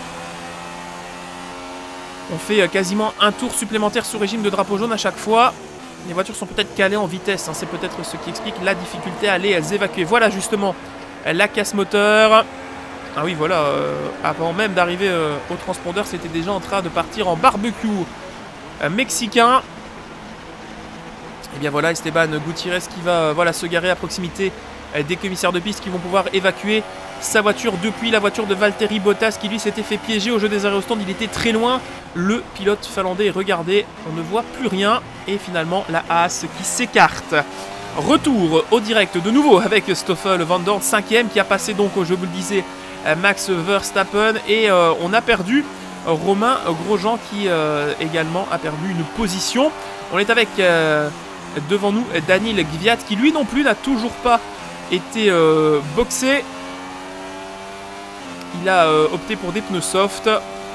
On fait euh, quasiment un tour supplémentaire sous régime de drapeau jaune à chaque fois. Les voitures sont peut-être calées en vitesse, hein. C'est peut-être ce qui explique la difficulté à les évacuer. Voilà justement la casse moteur. Ah oui, voilà, euh, avant même d'arriver euh, au transpondeur, c'était déjà en train de partir en barbecue euh, mexicain. Et bien voilà, Esteban Gutiérrez qui va euh, voilà, se garer à proximité euh, des commissaires de piste qui vont pouvoir évacuer sa voiture depuis la voiture de Valtteri Bottas qui lui s'était fait piéger au jeu des arrêts au stand. Il était très loin, le pilote finlandais. Regardez, on ne voit plus rien. Et finalement, la Haas qui s'écarte. Retour au direct de nouveau avec Stoffel Van Dorn, cinquième, qui a passé donc, je vous le disais, Max Verstappen. Et euh, on a perdu Romain Grosjean qui euh, également a perdu une position. On est avec euh, devant nous Daniil Kvyat qui lui non plus n'a toujours pas été euh, boxé. Il a euh, opté pour des pneus soft.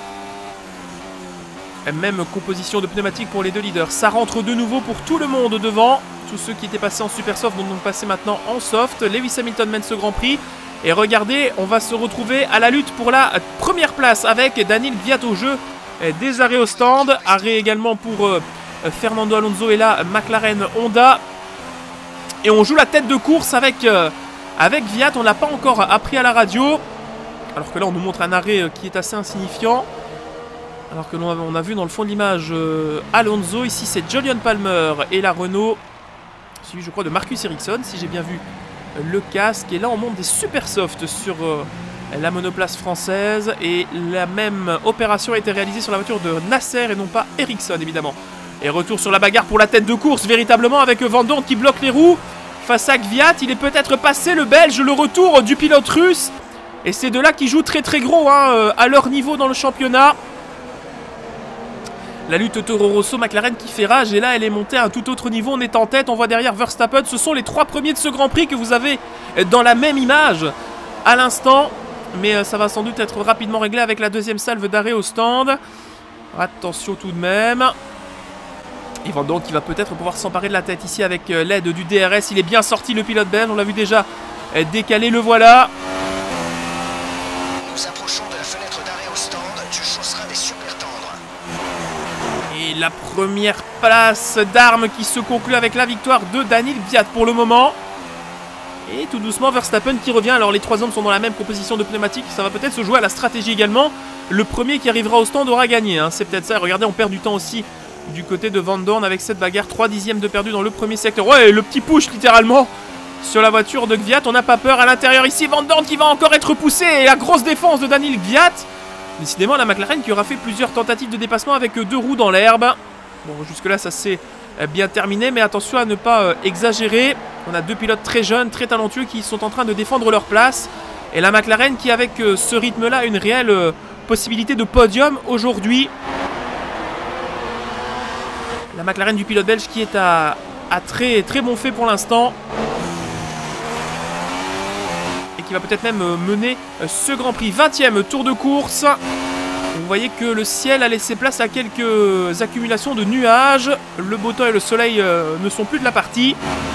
Même composition de pneumatiques pour les deux leaders. Ça rentre de nouveau pour tout le monde devant. Tous ceux qui étaient passés en super soft vont donc passer maintenant en soft. Lewis Hamilton mène ce Grand Prix. Et regardez, on va se retrouver à la lutte pour la première place avec Daniil Kvyat au jeu des arrêts au stand. Arrêt également pour euh, Fernando Alonso et la McLaren Honda. Et on joue la tête de course avec, euh, avec Kvyat. On ne l'a pas encore appris à la radio. Alors que là, on nous montre un arrêt qui est assez insignifiant. Alors que l'on a, on a vu dans le fond de l'image euh, Alonso. Ici, c'est Jolyon Palmer et la Renault. Suivi, je crois, de Marcus Ericsson, si j'ai bien vu euh, le casque. Et là, on monte des super softs sur euh, la monoplace française. Et la même opération a été réalisée sur la voiture de Nasser et non pas Ericsson, évidemment. Et retour sur la bagarre pour la tête de course, véritablement, avec Van Dorn qui bloque les roues. Face à Kvyat, il est peut-être passé, le Belge, le retour du pilote russe. Et c'est de là qui jouent très très gros hein, à leur niveau dans le championnat. La lutte Toro Rosso, McLaren qui fait rage. Et là, elle est montée à un tout autre niveau. On est en tête, on voit derrière Verstappen. Ce sont les trois premiers de ce Grand Prix que vous avez dans la même image à l'instant. Mais ça va sans doute être rapidement réglé avec la deuxième salve d'arrêt au stand. Attention tout de même. Et Van Dorn qui va peut-être pouvoir s'emparer de la tête ici avec l'aide du D R S. Il est bien sorti le pilote belge, on l'a vu déjà décalé, le voilà. Nous approchons de la fenêtre d'arrêt au stand, tu chausseras des super tendres. Et la première place d'armes qui se conclut avec la victoire de Daniil Kvyat pour le moment. Et tout doucement Verstappen qui revient. Alors les trois hommes sont dans la même composition de pneumatiques. Ça va peut-être se jouer à la stratégie également. Le premier qui arrivera au stand aura gagné hein. C'est peut-être ça. Regardez, on perd du temps aussi du côté de Van Dorn avec cette bagarre. trois dixièmes de perdu dans le premier secteur. Ouais, le petit push littéralement sur la voiture de Kvyat. On n'a pas peur à l'intérieur ici. Van Dorn qui va encore être poussé. Et la grosse défense de Daniil Kvyat. Décidément la McLaren qui aura fait plusieurs tentatives de dépassement avec deux roues dans l'herbe. Bon, jusque là ça s'est bien terminé. Mais attention à ne pas exagérer. On a deux pilotes très jeunes, très talentueux qui sont en train de défendre leur place. Et la McLaren qui avec ce rythme-là a une réelle possibilité de podium aujourd'hui. La McLaren du pilote belge qui est à a très, très bon fait pour l'instant. Et qui va peut-être même mener ce Grand Prix. vingtième tour de course. Vous voyez que le ciel a laissé place à quelques accumulations de nuages. Le beau temps et le soleil euh, ne sont plus de la partie.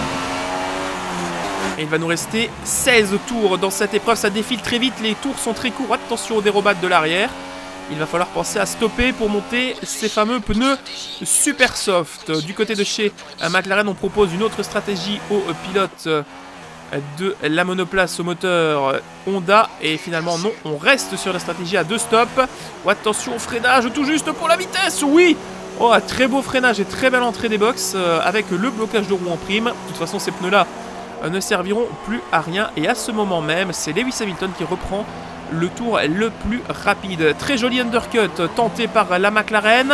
Et il va nous rester seize tours dans cette épreuve. Ça défile très vite, les tours sont très courts. Attention aux dérobades de l'arrière. Il va falloir penser à stopper pour monter ces fameux pneus super soft. Du côté de chez McLaren, on propose une autre stratégie aux pilotes de la monoplace au moteur Honda. Et finalement, non, on reste sur la stratégie à deux stops. Oh, attention au freinage, tout juste pour la vitesse, oui. Oh, un très beau freinage et très belle entrée des box euh, avec le blocage de roue en prime. De toute façon, ces pneus-là euh, ne serviront plus à rien. Et à ce moment même, c'est Lewis Hamilton qui reprend le tour le plus rapide. Très joli undercut tenté par la McLaren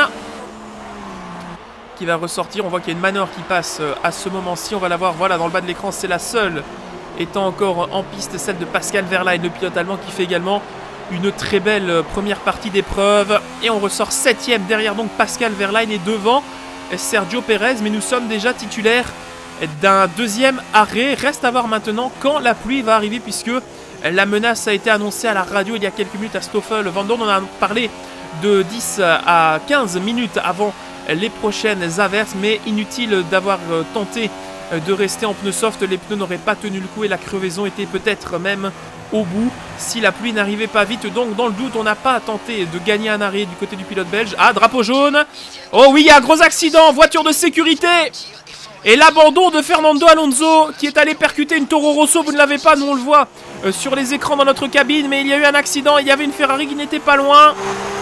qui va ressortir. On voit qu'il y a une Manor qui passe euh, à ce moment-ci. On va la voir, voilà, dans le bas de l'écran, c'est la seule étant encore en piste, celle de Pascal Wehrlein, le pilote allemand qui fait également une très belle première partie d'épreuve. Et on ressort septième derrière donc Pascal Wehrlein et devant Sergio Pérez. Mais nous sommes déjà titulaires d'un deuxième arrêt. Reste à voir maintenant quand la pluie va arriver puisque la menace a été annoncée à la radio il y a quelques minutes à Stoffel Van Dorn. On a parlé de dix à quinze minutes avant les prochaines averses. Mais inutile d'avoir tenté de rester en pneus soft. Les pneus n'auraient pas tenu le coup et la crevaison était peut-être même au bout si la pluie n'arrivait pas vite. Donc dans le doute, on n'a pas tenté de gagner un arrêt du côté du pilote belge. Ah, drapeau jaune. Oh oui, il y a un gros accident, voiture de sécurité. Et l'abandon de Fernando Alonso qui est allé percuter une Toro Rosso. Vous ne l'avez pas, nous on le voit euh, sur les écrans dans notre cabine. Mais il y a eu un accident, il y avait une Ferrari qui n'était pas loin.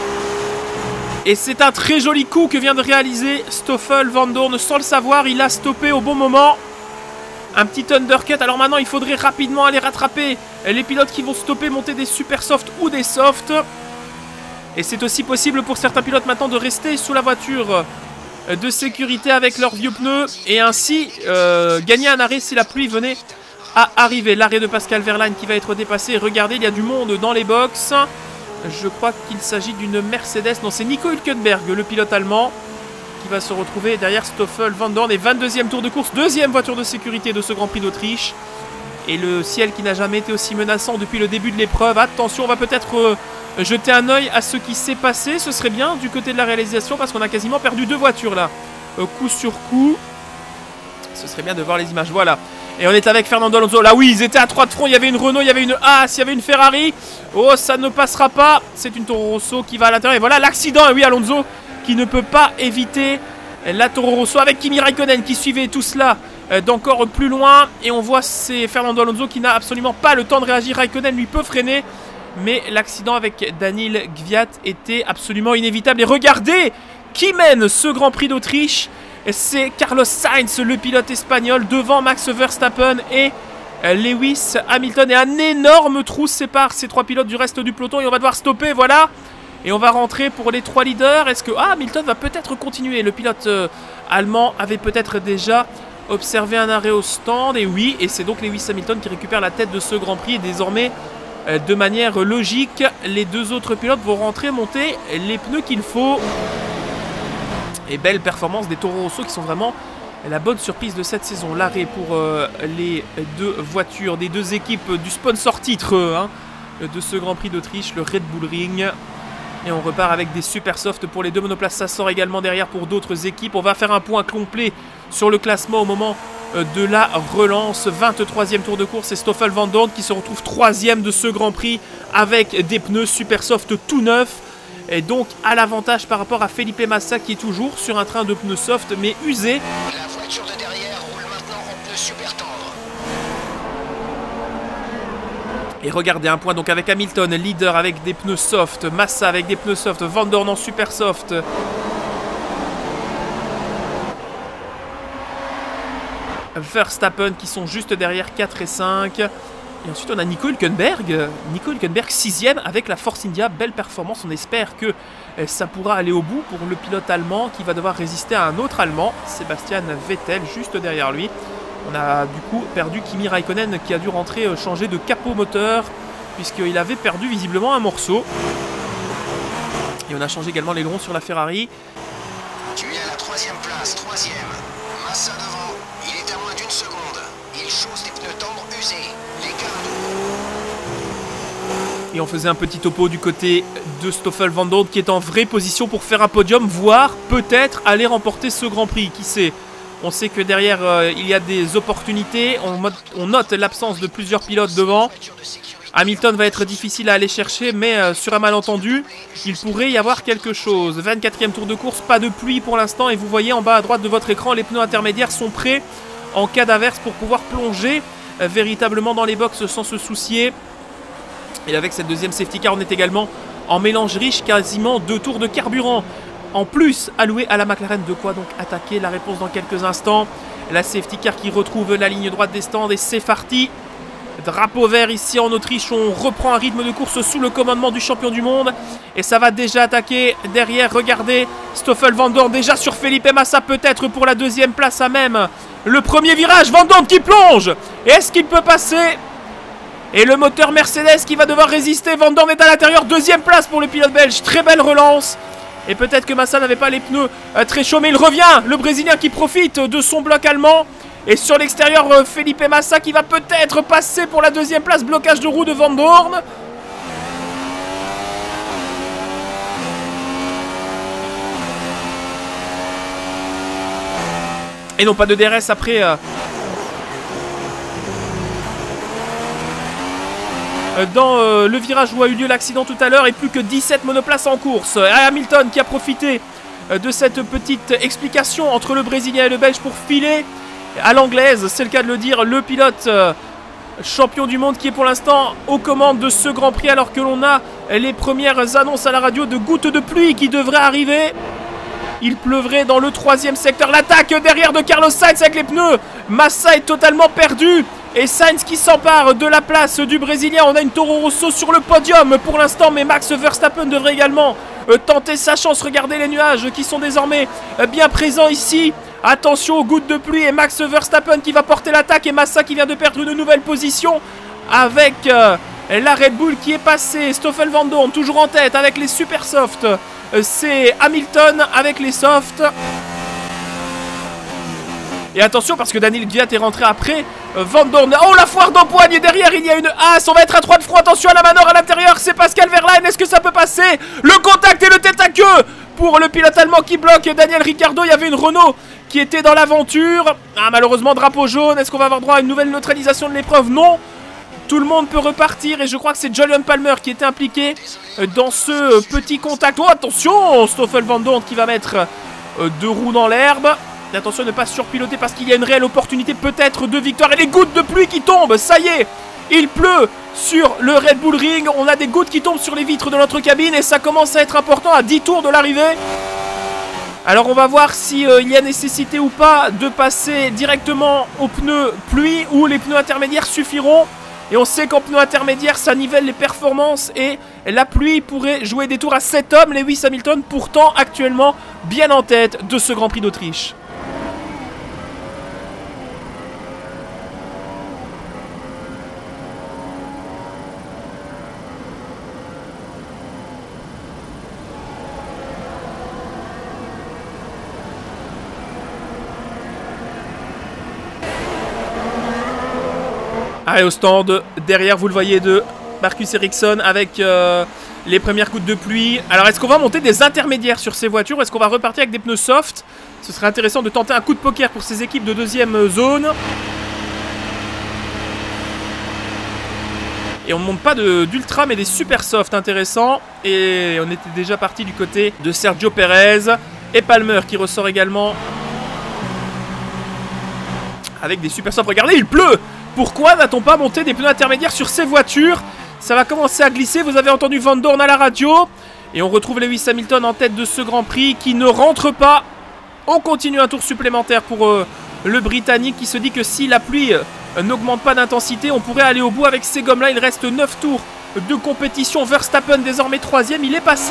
Et c'est un très joli coup que vient de réaliser Stoffel Van Dorn. Sans le savoir, il a stoppé au bon moment. Un petit undercut. Alors maintenant, il faudrait rapidement aller rattraper les pilotes qui vont stopper, monter des super soft ou des soft. Et c'est aussi possible pour certains pilotes maintenant de rester sous la voiture de sécurité avec leurs vieux pneus. Et ainsi euh, gagner un arrêt si la pluie venait à arriver. L'arrêt de Pascal Wehrlein qui va être dépassé. Regardez, il y a du monde dans les box. Je crois qu'il s'agit d'une Mercedes. Non, c'est Nico Hülkenberg, le pilote allemand, qui va se retrouver derrière Stoffel Van Dorn. Et vingt-deuxième tour de course, deuxième voiture de sécurité de ce Grand Prix d'Autriche. Et le ciel qui n'a jamais été aussi menaçant depuis le début de l'épreuve. Attention, on va peut-être euh, jeter un œil à ce qui s'est passé. Ce serait bien du côté de la réalisation parce qu'on a quasiment perdu deux voitures là, euh, coup sur coup. Ce serait bien de voir les images, voilà. Et on est avec Fernando Alonso. Là oui, ils étaient à trois de front. Il y avait une Renault, il y avait une Haas, il y avait une Ferrari. Oh, ça ne passera pas. C'est une Toro Rosso qui va à l'intérieur. Et voilà l'accident. Et oui, Alonso qui ne peut pas éviter la Toro Rosso avec Kimi Raikkonen qui suivait tout cela d'encore plus loin. Et on voit c'est Fernando Alonso qui n'a absolument pas le temps de réagir. Raikkonen lui peut freiner. Mais l'accident avec Daniil Kvyat était absolument inévitable. Et regardez qui mène ce Grand Prix d'Autriche. C'est Carlos Sainz, le pilote espagnol, devant Max Verstappen et Lewis Hamilton. Et un énorme trou sépare ces trois pilotes du reste du peloton. Et on va devoir stopper, voilà. Et on va rentrer pour les trois leaders. Est-ce que... Ah, Hamilton va peut-être continuer. Le pilote euh, allemand avait peut-être déjà observé un arrêt au stand. Et oui, et c'est donc Lewis Hamilton qui récupère la tête de ce Grand Prix. Et désormais, euh, de manière logique, les deux autres pilotes vont rentrer, monter les pneus qu'il faut. Et belle performance des Toro Rosso qui sont vraiment la bonne surprise de cette saison. L'arrêt pour euh, les deux voitures des deux équipes du sponsor titre hein, de ce Grand Prix d'Autriche, le Red Bull Ring. Et on repart avec des super soft pour les deux monoplaces. Ça sort également derrière pour d'autres équipes. On va faire un point complet sur le classement au moment euh, de la relance. vingt-troisième tour de course et Stoffel Van Dorn qui se retrouve troisième de ce Grand Prix avec des pneus super soft tout neufs. Et donc à l'avantage par rapport à Felipe Massa qui est toujours sur un train de pneus soft mais usé. La voiture de derrière roule maintenant en pneus super tendres. Et regardez un point donc avec Hamilton, leader avec des pneus soft, Massa avec des pneus soft, Van Dorn en super soft. Verstappen qui sont juste derrière quatre et cinq. Et ensuite on a Nico Hülkenberg, Nico Hülkenberg sixième avec la Force India, belle performance, on espère que ça pourra aller au bout pour le pilote allemand qui va devoir résister à un autre allemand, Sebastian Vettel juste derrière lui. On a du coup perdu Kimi Raikkonen qui a dû rentrer changer de capot moteur puisqu'il avait perdu visiblement un morceau. Et on a changé également l'aileron sur la Ferrari. Tu es à la troisième place, troisième, Massa devant. Et on faisait un petit topo du côté de Stoffel Vandoorne qui est en vraie position pour faire un podium, voire peut-être aller remporter ce Grand Prix, qui sait. On sait que derrière euh, il y a des opportunités, on, on note l'absence de plusieurs pilotes devant. Hamilton va être difficile à aller chercher, mais euh, sur un malentendu, il pourrait y avoir quelque chose. vingt-quatrième tour de course, pas de pluie pour l'instant, et vous voyez en bas à droite de votre écran, les pneus intermédiaires sont prêts en cas d'averse pour pouvoir plonger euh, véritablement dans les box sans se soucier. Et avec cette deuxième safety car, on est également en mélange riche, quasiment deux tours de carburant en plus alloué à la McLaren. De quoi donc attaquer? La réponse dans quelques instants. La safety car qui retrouve la ligne droite des stands et c'est parti. Drapeau vert ici en Autriche, on reprend un rythme de course sous le commandement du champion du monde. Et ça va déjà attaquer derrière, regardez, Stoffel Vandoorne déjà sur Felipe Massa, peut-être pour la deuxième place à même. Le premier virage, Vandoorne qui plonge. Est-ce qu'il peut passer? Et le moteur Mercedes qui va devoir résister, Vandoorne est à l'intérieur, deuxième place pour le pilote belge, très belle relance. Et peut-être que Massa n'avait pas les pneus euh, très chauds, mais il revient, le Brésilien qui profite de son bloc allemand. Et sur l'extérieur, euh, Felipe Massa qui va peut-être passer pour la deuxième place, blocage de roue de Vandoorne. Et non, pas de D R S après... Euh, dans euh, le virage où a eu lieu l'accident tout à l'heure, et plus que dix-sept monoplaces en course. Hamilton qui a profité euh, de cette petite explication entre le Brésilien et le Belge pour filer à l'anglaise, c'est le cas de le dire, le pilote euh, champion du monde qui est pour l'instant aux commandes de ce Grand Prix, alors que l'on a les premières annonces à la radio de gouttes de pluie qui devraient arriver. Il pleuvrait dans le troisième secteur. L'attaque derrière de Carlos Sainz avec les pneus. Massa est totalement perdu. Et Sainz qui s'empare de la place du Brésilien. On a une Toro Rosso sur le podium pour l'instant. Mais Max Verstappen devrait également euh, tenter sa chance. Regardez les nuages qui sont désormais euh, bien présents ici. Attention aux gouttes de pluie. Et Max Verstappen qui va porter l'attaque. Et Massa qui vient de perdre une nouvelle position avec euh, la Red Bull qui est passée. Stoffel Vandoorne toujours en tête avec les super softs. Euh, C'est Hamilton avec les softs. Et attention parce que Daniel Kvyat est rentré après euh, Vandoorne. Oh, la foire d'empoigne. Et derrière il y a une as. On va être à trois de front. Attention à la manœuvre à l'intérieur. C'est Pascal Wehrlein. Est-ce que ça peut passer? Le contact et le tête à queue pour le pilote allemand qui bloque Daniel Ricciardo. Il y avait une Renault qui était dans l'aventure. Ah, malheureusement drapeau jaune. Est-ce qu'on va avoir droit à une nouvelle neutralisation de l'épreuve? Non. Tout le monde peut repartir et je crois que c'est Julian Palmer qui était impliqué dans ce petit contact. Oh, attention, Stoffel Vandoorne qui va mettre deux roues dans l'herbe. Attention à ne pas surpiloter parce qu'il y a une réelle opportunité peut-être de victoire. Et les gouttes de pluie qui tombent, ça y est, il pleut sur le Red Bull Ring. On a des gouttes qui tombent sur les vitres de notre cabine et ça commence à être important à dix tours de l'arrivée. Alors on va voir si euh, il y a nécessité ou pas de passer directement aux pneus pluie ou les pneus intermédiaires suffiront. Et on sait qu'en pneus intermédiaires, ça nivelle les performances et la pluie pourrait jouer des tours à sept hommes. Lewis Hamilton, pourtant actuellement bien en tête de ce Grand Prix d'Autriche. Allez, au stand, derrière vous le voyez de Marcus Ericsson avec euh, les premières gouttes de pluie. Alors est-ce qu'on va monter des intermédiaires sur ces voitures ou est-ce qu'on va repartir avec des pneus soft? Ce serait intéressant de tenter un coup de poker pour ces équipes de deuxième zone. Et on ne monte pas d'ultra mais des super soft intéressants. Et on était déjà parti du côté de Sergio Perez et Palmer qui ressort également avec des super soft. Regardez, il pleut! Pourquoi n'a-t-on pas monté des pneus intermédiaires sur ces voitures? Ça va commencer à glisser, vous avez entendu Vandoorne à la radio. Et on retrouve Lewis Hamilton en tête de ce Grand Prix qui ne rentre pas. On continue un tour supplémentaire pour euh, le Britannique qui se dit que si la pluie euh, n'augmente pas d'intensité, on pourrait aller au bout avec ces gommes-là. Il reste neuf tours de compétition. Verstappen désormais troisième, il est passé.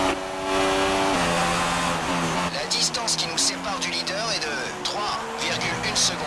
La distance qui nous sépare du leader est de trois virgule une secondes.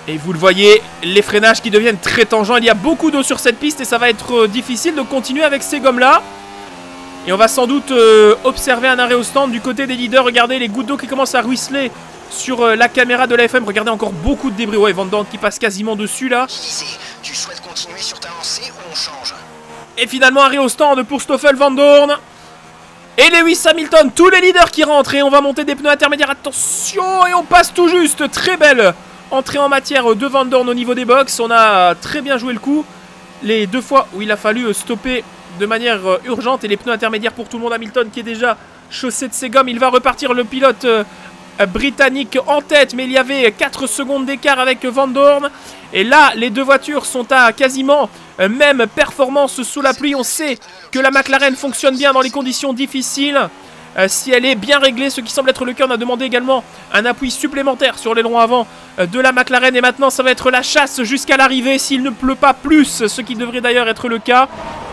Et vous le voyez, les freinages qui deviennent très tangents. Il y a beaucoup d'eau sur cette piste et ça va être euh, difficile de continuer avec ces gommes-là. Et on va sans doute euh, observer un arrêt au stand du côté des leaders. Regardez les gouttes d'eau qui commencent à ruisseler sur euh, la caméra de la F M. Regardez encore beaucoup de débris. Ouais, Van Dorn qui passe quasiment dessus là. Tu souhaites continuer sur ta lancée ou on change? Et finalement, arrêt au stand pour Stoffel Van Dorn. Et Lewis Hamilton, tous les leaders qui rentrent. Et on va monter des pneus intermédiaires. Attention, et on passe tout juste. Très belle entrée en matière de Van Dorn au niveau des box. On a très bien joué le coup. Les deux fois où il a fallu stopper de manière urgente. Et les pneus intermédiaires pour tout le monde. Hamilton qui est déjà chaussé de ses gommes. Il va repartir, le pilote euh, britannique en tête. Mais il y avait quatre secondes d'écart avec Van Dorn. Et là, les deux voitures sont à quasiment euh, même performance sous la pluie. On sait que la McLaren fonctionne bien dans les conditions difficiles. Euh, si elle est bien réglée, ce qui semble être le cas. On a demandé également un appui supplémentaire sur l'aileron avant euh, de la McLaren. Et maintenant, ça va être la chasse jusqu'à l'arrivée s'il ne pleut pas plus. Ce qui devrait d'ailleurs être le cas.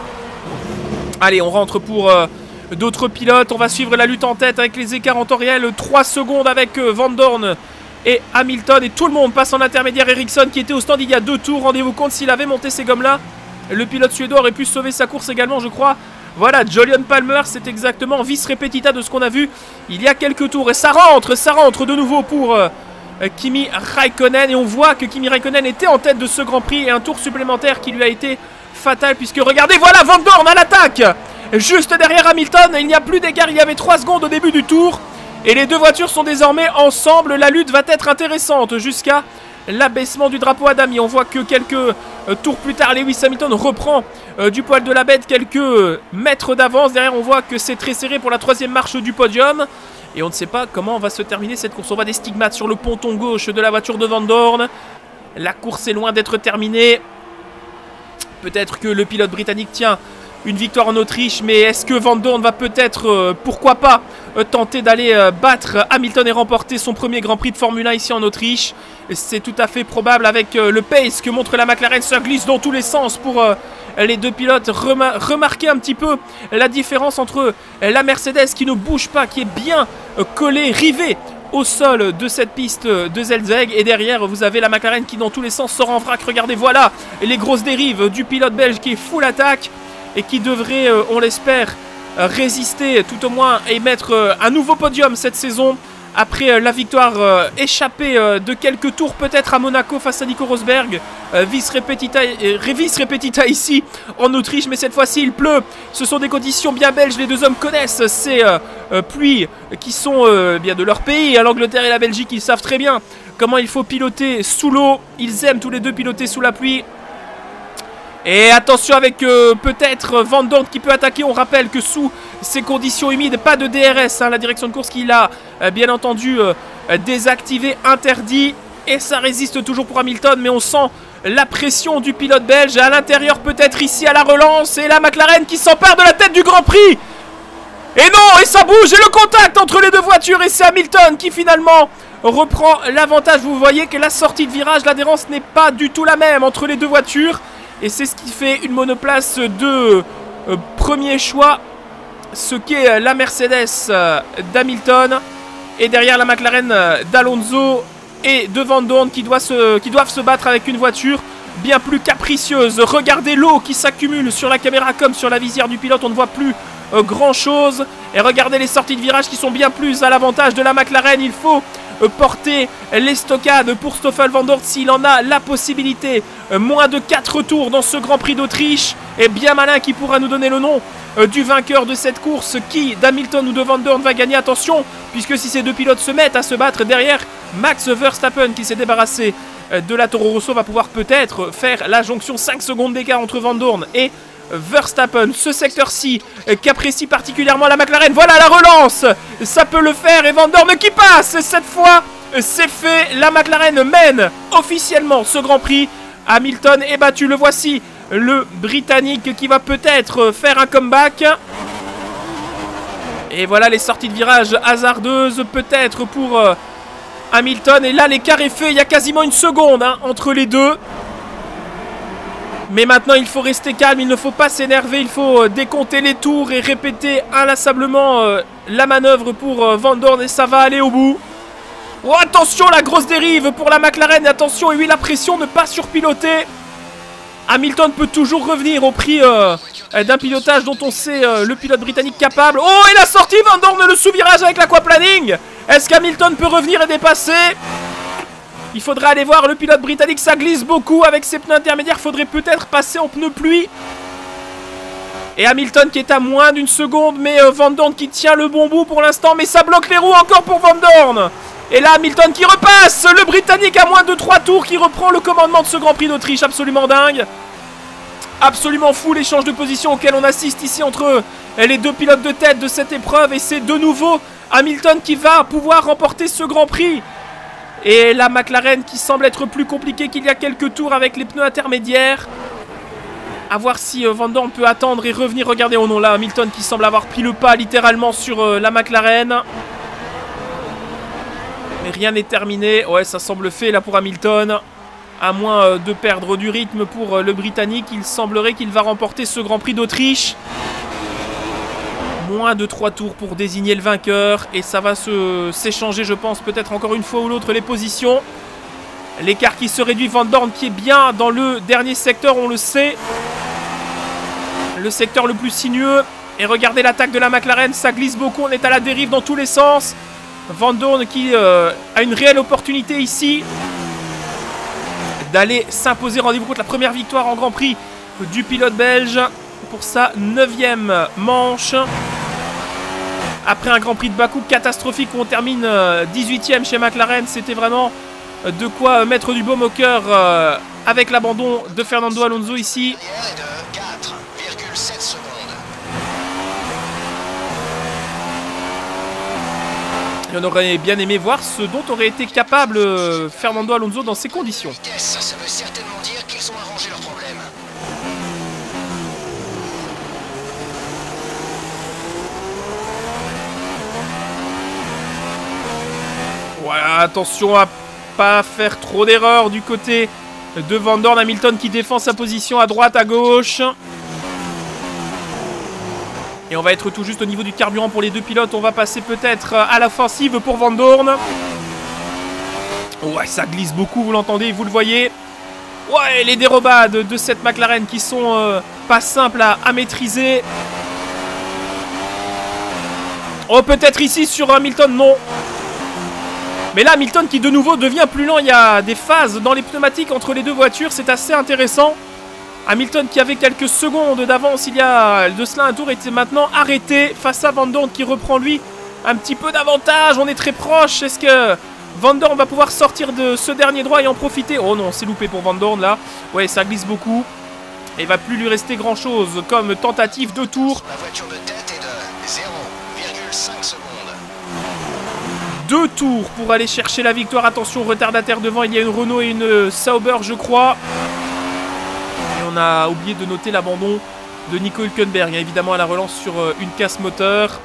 Allez, on rentre pour euh, d'autres pilotes. On va suivre la lutte en tête avec les écarts en temps réel. trois secondes avec euh, Van Dorn et Hamilton. Et tout le monde passe en intermédiaire. Ericsson qui était au stand il y a deux tours. Rendez-vous compte, s'il avait monté ces gommes-là, le pilote suédois aurait pu sauver sa course également, je crois. Voilà, Jolyon Palmer, c'est exactement vis repetita de ce qu'on a vu il y a quelques tours. Et ça rentre, ça rentre de nouveau pour euh, Kimi Raikkonen. Et on voit que Kimi Raikkonen était en tête de ce Grand Prix. Et un tour supplémentaire qui lui a été fatal, puisque regardez, voilà Van Dorn à l'attaque. Juste derrière Hamilton, il n'y a plus d'écart, il y avait trois secondes au début du tour. Et les deux voitures sont désormais ensemble. La lutte va être intéressante jusqu'à l'abaissement du drapeau à damier. On voit que quelques euh, tours plus tard, Lewis Hamilton reprend euh, du poil de la bête quelques euh, mètres d'avance. Derrière, on voit que c'est très serré pour la troisième marche du podium. Et on ne sait pas comment va se terminer cette course. On voit des stigmates sur le ponton gauche de la voiture de Van Dorn. La course est loin d'être terminée. Peut-être que le pilote britannique tient une victoire en Autriche, mais est-ce que Van Dorn va peut-être, euh, pourquoi pas, euh, tenter d'aller euh, battre Hamilton et remporter son premier Grand Prix de Formule un ici en Autriche? C'est tout à fait probable avec euh, le pace que montre la McLaren. Ça glisse dans tous les sens pour euh, les deux pilotes. Rema remarquez un petit peu la différence entre euh, la Mercedes qui ne bouge pas, qui est bien euh, collée, rivée au sol de cette piste de Zelsweg, et derrière vous avez la McLaren qui dans tous les sens sort en vrac. Regardez, voilà les grosses dérives du pilote belge qui est full attaque et qui devrait, euh, on l'espère, euh, résister tout au moins et mettre euh, un nouveau podium cette saison après euh, la victoire euh, échappée euh, de quelques tours peut-être à Monaco face à Nico Rosberg. Euh, vice repetita, euh, vice repetita ici en Autriche, mais cette fois-ci il pleut. Ce sont des conditions bien belges, les deux hommes connaissent ces euh, euh, pluies qui sont euh, bien de leur pays. À l'Angleterre et la Belgique, ils savent très bien comment il faut piloter sous l'eau. Ils aiment tous les deux piloter sous la pluie. Et attention avec euh, peut-être Van Dorn qui peut attaquer. On rappelle que sous ces conditions humides, pas de D R S, hein, la direction de course qui l'a euh, bien entendu euh, désactivé, interdit. Et ça résiste toujours pour Hamilton, mais on sent la pression du pilote belge. À l'intérieur peut-être ici à la relance. Et la McLaren qui s'empare de la tête du Grand Prix. Et non, et ça bouge. Et le contact entre les deux voitures. Et c'est Hamilton qui finalement reprend l'avantage. Vous voyez que la sortie de virage, l'adhérence n'est pas du tout la même entre les deux voitures. Et c'est ce qui fait une monoplace de euh, premier choix, ce qu'est la Mercedes euh, d'Hamilton. Et derrière la McLaren euh, d'Alonso et de Van Dorn qui, doit se, qui doivent se battre avec une voiture bien plus capricieuse. Regardez l'eau qui s'accumule sur la caméra comme sur la visière du pilote. On ne voit plus euh, grand chose. Et regardez les sorties de virage qui sont bien plus à l'avantage de la McLaren. Il faut euh, porter les stockades pour Stoffel Van Dorn s'il en a la possibilité. Euh, moins de quatre tours dans ce Grand Prix d'Autriche. Et bien malin qui pourra nous donner le nom euh, du vainqueur de cette course. Qui, d'Hamilton ou de Van Dorn, va gagner? Attention, puisque si ces deux pilotes se mettent à se battre derrière, Max Verstappen qui s'est débarrassé euh, de la Toro Rosso va pouvoir peut-être faire la jonction. Cinq secondes d'écart entre Van Dorn et Verstappen. Ce secteur-ci euh, qu'apprécie particulièrement la McLaren. Voilà la relance, ça peut le faire. Et Van Dorn qui passe. Cette fois, euh, c'est fait. La McLaren mène officiellement ce Grand Prix. Hamilton est battu, le voici, le Britannique qui va peut-être faire un comeback. Et voilà les sorties de virage hasardeuses peut-être pour euh, Hamilton. Et là l'écart est fait, il y a quasiment une seconde hein, entre les deux. Mais maintenant il faut rester calme, il ne faut pas s'énerver, il faut euh, décompter les tours et répéter inlassablement euh, la manœuvre pour euh, Van Dorn et ça va aller au bout. Oh, attention, la grosse dérive pour la McLaren. Attention, et oui, la pression, ne pas surpiloter. Hamilton peut toujours revenir au prix euh, d'un pilotage dont on sait euh, le pilote britannique capable. Oh, et la sortie, Van Dorn, le sous-virage avec l'aquaplaning. Est-ce qu'Hamilton peut revenir et dépasser? Il faudrait aller voir le pilote britannique, ça glisse beaucoup avec ses pneus intermédiaires. Faudrait peut-être passer en pneus pluie. Et Hamilton qui est à moins d'une seconde, mais euh, Van Dorn qui tient le bon bout pour l'instant. Mais ça bloque les roues encore pour Van Dorn. Et là, Hamilton qui repasse. Le Britannique à moins de trois tours qui reprend le commandement de ce Grand Prix d'Autriche. Absolument dingue. Absolument fou l'échange de position auquel on assiste ici entre les deux pilotes de tête de cette épreuve. Et c'est de nouveau Hamilton qui va pouvoir remporter ce Grand Prix. Et la McLaren qui semble être plus compliquée qu'il y a quelques tours avec les pneus intermédiaires. A voir si euh, Van Dorn peut attendre et revenir. Regardez, oh non, là, Hamilton qui semble avoir pris le pas littéralement sur euh, la McLaren. Mais rien n'est terminé. Ouais, ça semble fait là pour Hamilton. À moins euh, de perdre du rythme pour euh, le Britannique, il semblerait qu'il va remporter ce Grand Prix d'Autriche. Moins de trois tours pour désigner le vainqueur. Et ça va se s'échanger, je pense, peut-être encore une fois ou l'autre, les positions. L'écart qui se réduit, Van Dorn qui est bien dans le dernier secteur, on le sait. Le secteur le plus sinueux. Et regardez l'attaque de la McLaren, ça glisse beaucoup, on est à la dérive dans tous les sens. Van Dorn qui euh, a une réelle opportunité ici d'aller s'imposer. Rendez-vous compte, la première victoire en Grand Prix du pilote belge pour sa neuvième manche. Après un Grand Prix de Bakou catastrophique où on termine dix-huitième chez McLaren, c'était vraiment de quoi mettre du baume au cœur euh, avec l'abandon de Fernando Alonso ici. Et on aurait bien aimé voir ce dont aurait été capable euh, Fernando Alonso dans ces conditions. Ça veut certainement dire qu'ils ont arrangé leurs problèmes. Voilà, attention à pas faire trop d'erreurs du côté de Van Dorn. Hamilton qui défend sa position à droite, à gauche. Et on va être tout juste au niveau du carburant pour les deux pilotes. On va passer peut-être à l'offensive pour Van Dorn. Ouais, ça glisse beaucoup, vous l'entendez, vous le voyez. Ouais, les dérobades de cette McLaren qui sont euh, pas simples à, à maîtriser. Oh, peut-être ici sur Hamilton, non. Mais là, Hamilton qui de nouveau devient plus lent. Il y a des phases dans les pneumatiques entre les deux voitures. C'est assez intéressant. Hamilton qui avait quelques secondes d'avance il y a de cela un tour était maintenant arrêté face à Van Dorn qui reprend lui un petit peu d'avantage. On est très proche. Est-ce que Van Dorn va pouvoir sortir de ce dernier droit et en profiter? Oh non, c'est loupé pour Van Dorn là. Ouais, ça glisse beaucoup. Et il va plus lui rester grand chose comme tentative de tour. La voiture de tête est de zéro virgule cinq secondes. Deux tours pour aller chercher la victoire. Attention, retardataire devant. Il y a une Renault et une Sauber, je crois. Et on a oublié de noter l'abandon de Nico Hülkenberg. Évidemment, à la relance sur une casse moteur.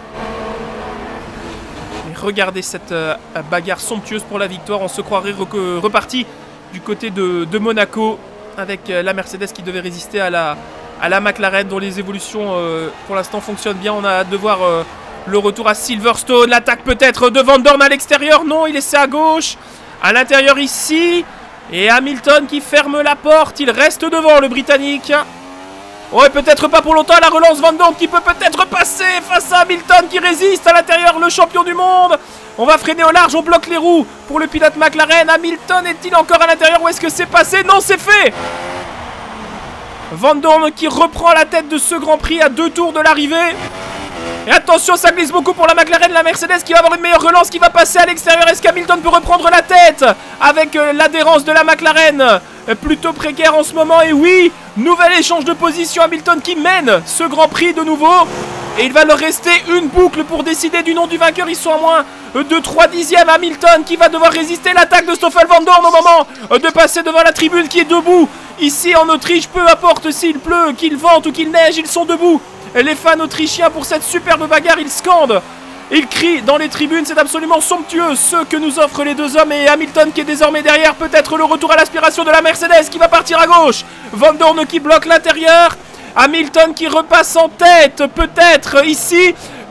Et regardez cette bagarre somptueuse pour la victoire. On se croirait re reparti du côté de, de Monaco avec la Mercedes qui devait résister à la, à la McLaren dont les évolutions euh, pour l'instant fonctionnent bien. On a hâte de voir euh, le retour à Silverstone. L'attaque peut-être de Van Dorn à l'extérieur. Non, il essaie à gauche. À l'intérieur ici. Et Hamilton qui ferme la porte. Il reste devant le Britannique. Ouais, peut-être pas pour longtemps. La relance Van Dorn qui peut peut-être passer face à Hamilton qui résiste à l'intérieur. Le champion du monde. On va freiner au large. On bloque les roues pour le pilote McLaren. Hamilton est-il encore à l'intérieur? Où est-ce que c'est passé? Non, c'est fait. Van Dorn qui reprend la tête de ce Grand Prix à deux tours de l'arrivée. Et attention, ça glisse beaucoup pour la McLaren, la Mercedes qui va avoir une meilleure relance, qui va passer à l'extérieur. Est-ce qu'Hamilton peut reprendre la tête avec euh, l'adhérence de la McLaren euh, plutôt précaire en ce moment? Et oui, nouvel échange de position, Hamilton qui mène ce Grand Prix de nouveau. Et il va leur rester une boucle pour décider du nom du vainqueur. Ils sont à moins de trois dixièmes. Hamilton qui va devoir résister l'attaque de Stoffel Van Dorn au moment de passer devant la tribune qui est debout. Ici en Autriche, peu importe s'il pleut, qu'il vente ou qu'il neige, ils sont debout. Les fans autrichiens pour cette superbe bagarre, ils scandent, ils crient dans les tribunes, c'est absolument somptueux ce que nous offrent les deux hommes. Et Hamilton qui est désormais derrière, peut-être le retour à l'aspiration de la Mercedes qui va partir à gauche. Van Dorn qui bloque l'intérieur, Hamilton qui repasse en tête, peut-être ici,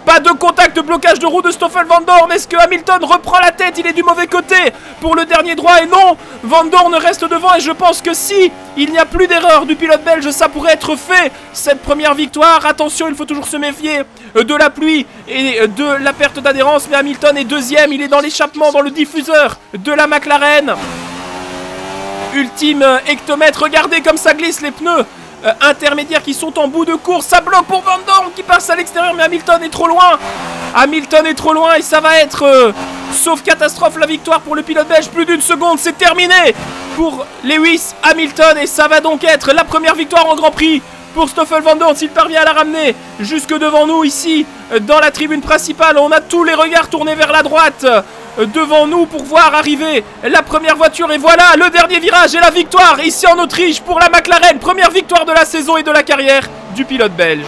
Pas de contact, blocage de roue de Stoffel Vandoorne. Est-ce que Hamilton reprend la tête? Il est du mauvais côté pour le dernier droit et non, Vandoorne reste devant et je pense que si il n'y a plus d'erreur du pilote belge, ça pourrait être fait. Cette première victoire, attention, il faut toujours se méfier de la pluie et de la perte d'adhérence, mais Hamilton est deuxième, il est dans l'échappement, dans le diffuseur de la McLaren. Ultime hectomètre, regardez comme ça glisse les pneus euh, intermédiaires qui sont en bout de course, ça bloque pour Vandoorne qui passe à l'extérieur, mais Hamilton est trop loin. Hamilton est trop loin et ça va être, euh, sauf catastrophe, la victoire pour le pilote belge. Plus d'une seconde, c'est terminé pour Lewis Hamilton et ça va donc être la première victoire en Grand Prix pour Stoffel Vandoorne s'il parvient à la ramener jusque devant nous ici dans la tribune principale. On a tous les regards tournés vers la droite devant nous pour voir arriver la première voiture et voilà le dernier virage et la victoire ici en Autriche pour la McLaren. Première victoire de la saison et de la carrière du pilote belge.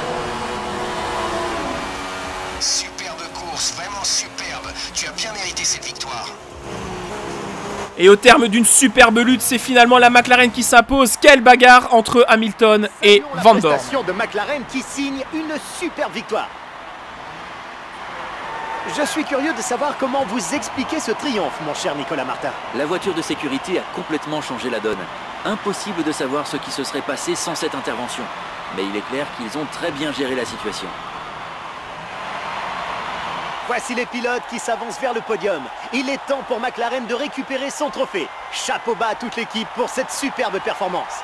Superbe course, vraiment superbe. Tu as bien mérité cette victoire. Et au terme d'une superbe lutte, c'est finalement la McLaren qui s'impose. Quelle bagarre entre Hamilton et Vandoorne. La prestation de McLaren qui signe une superbe victoire. Je suis curieux de savoir comment vous expliquez ce triomphe, mon cher Nicolas Martin. La voiture de sécurité a complètement changé la donne. Impossible de savoir ce qui se serait passé sans cette intervention. Mais il est clair qu'ils ont très bien géré la situation. Voici les pilotes qui s'avancent vers le podium. Il est temps pour McLaren de récupérer son trophée. Chapeau bas à toute l'équipe pour cette superbe performance.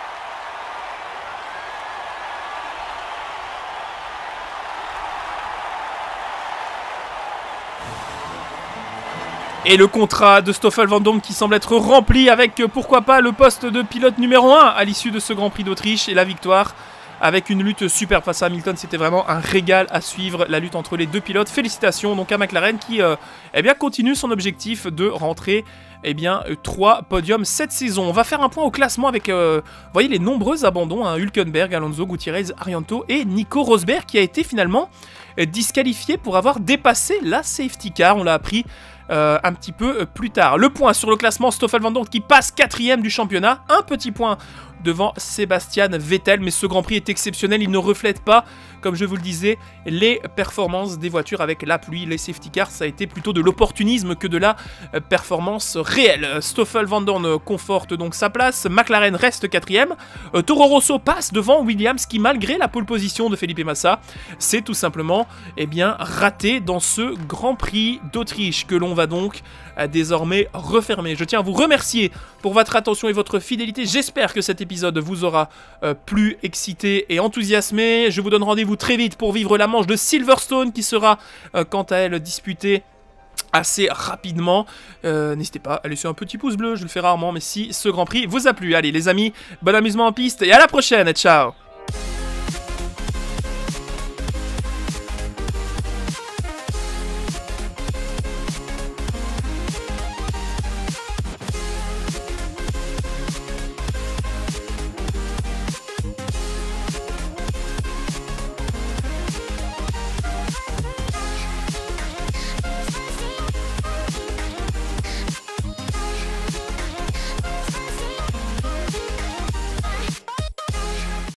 Et le contrat de Stoffel Vandoorne qui semble être rempli avec, pourquoi pas, le poste de pilote numéro un à l'issue de ce Grand Prix d'Autriche et la victoire avec une lutte superbe face à Hamilton. C'était vraiment un régal à suivre, la lutte entre les deux pilotes. Félicitations donc à McLaren qui euh, eh bien, continue son objectif de rentrer eh bien, trois podiums cette saison. On va faire un point au classement avec euh, vous voyez, les nombreux abandons, hein, Hülkenberg, Alonso, Gutiérrez, Arianto et Nico Rosberg qui a été finalement euh, disqualifié pour avoir dépassé la safety car. On l'a appris Euh, un petit peu plus tard. Le point sur le classement, Stoffel Vandoorne qui passe quatrième du championnat, un petit point devant Sébastien Vettel, mais ce Grand Prix est exceptionnel, il ne reflète pas, comme je vous le disais, les performances des voitures avec la pluie, les safety cars, ça a été plutôt de l'opportunisme que de la performance réelle. Stoffel Vandoorne conforte donc sa place, McLaren reste quatrième, euh, Toro Rosso passe devant Williams qui, malgré la pole position de Felipe Massa, c'est tout simplement eh bien, raté dans ce Grand Prix d'Autriche que l'on va donc euh, désormais refermer. Je tiens à vous remercier pour votre attention et votre fidélité, j'espère que cet épisode vous aura euh, plu, excité et enthousiasmé. Je vous donne rendez-vous très vite pour vivre la manche de Silverstone qui sera euh, quant à elle disputée assez rapidement. Euh, N'hésitez pas à laisser un petit pouce bleu, je le fais rarement, mais si ce Grand Prix vous a plu. Allez les amis, bon amusement en piste et à la prochaine, ciao.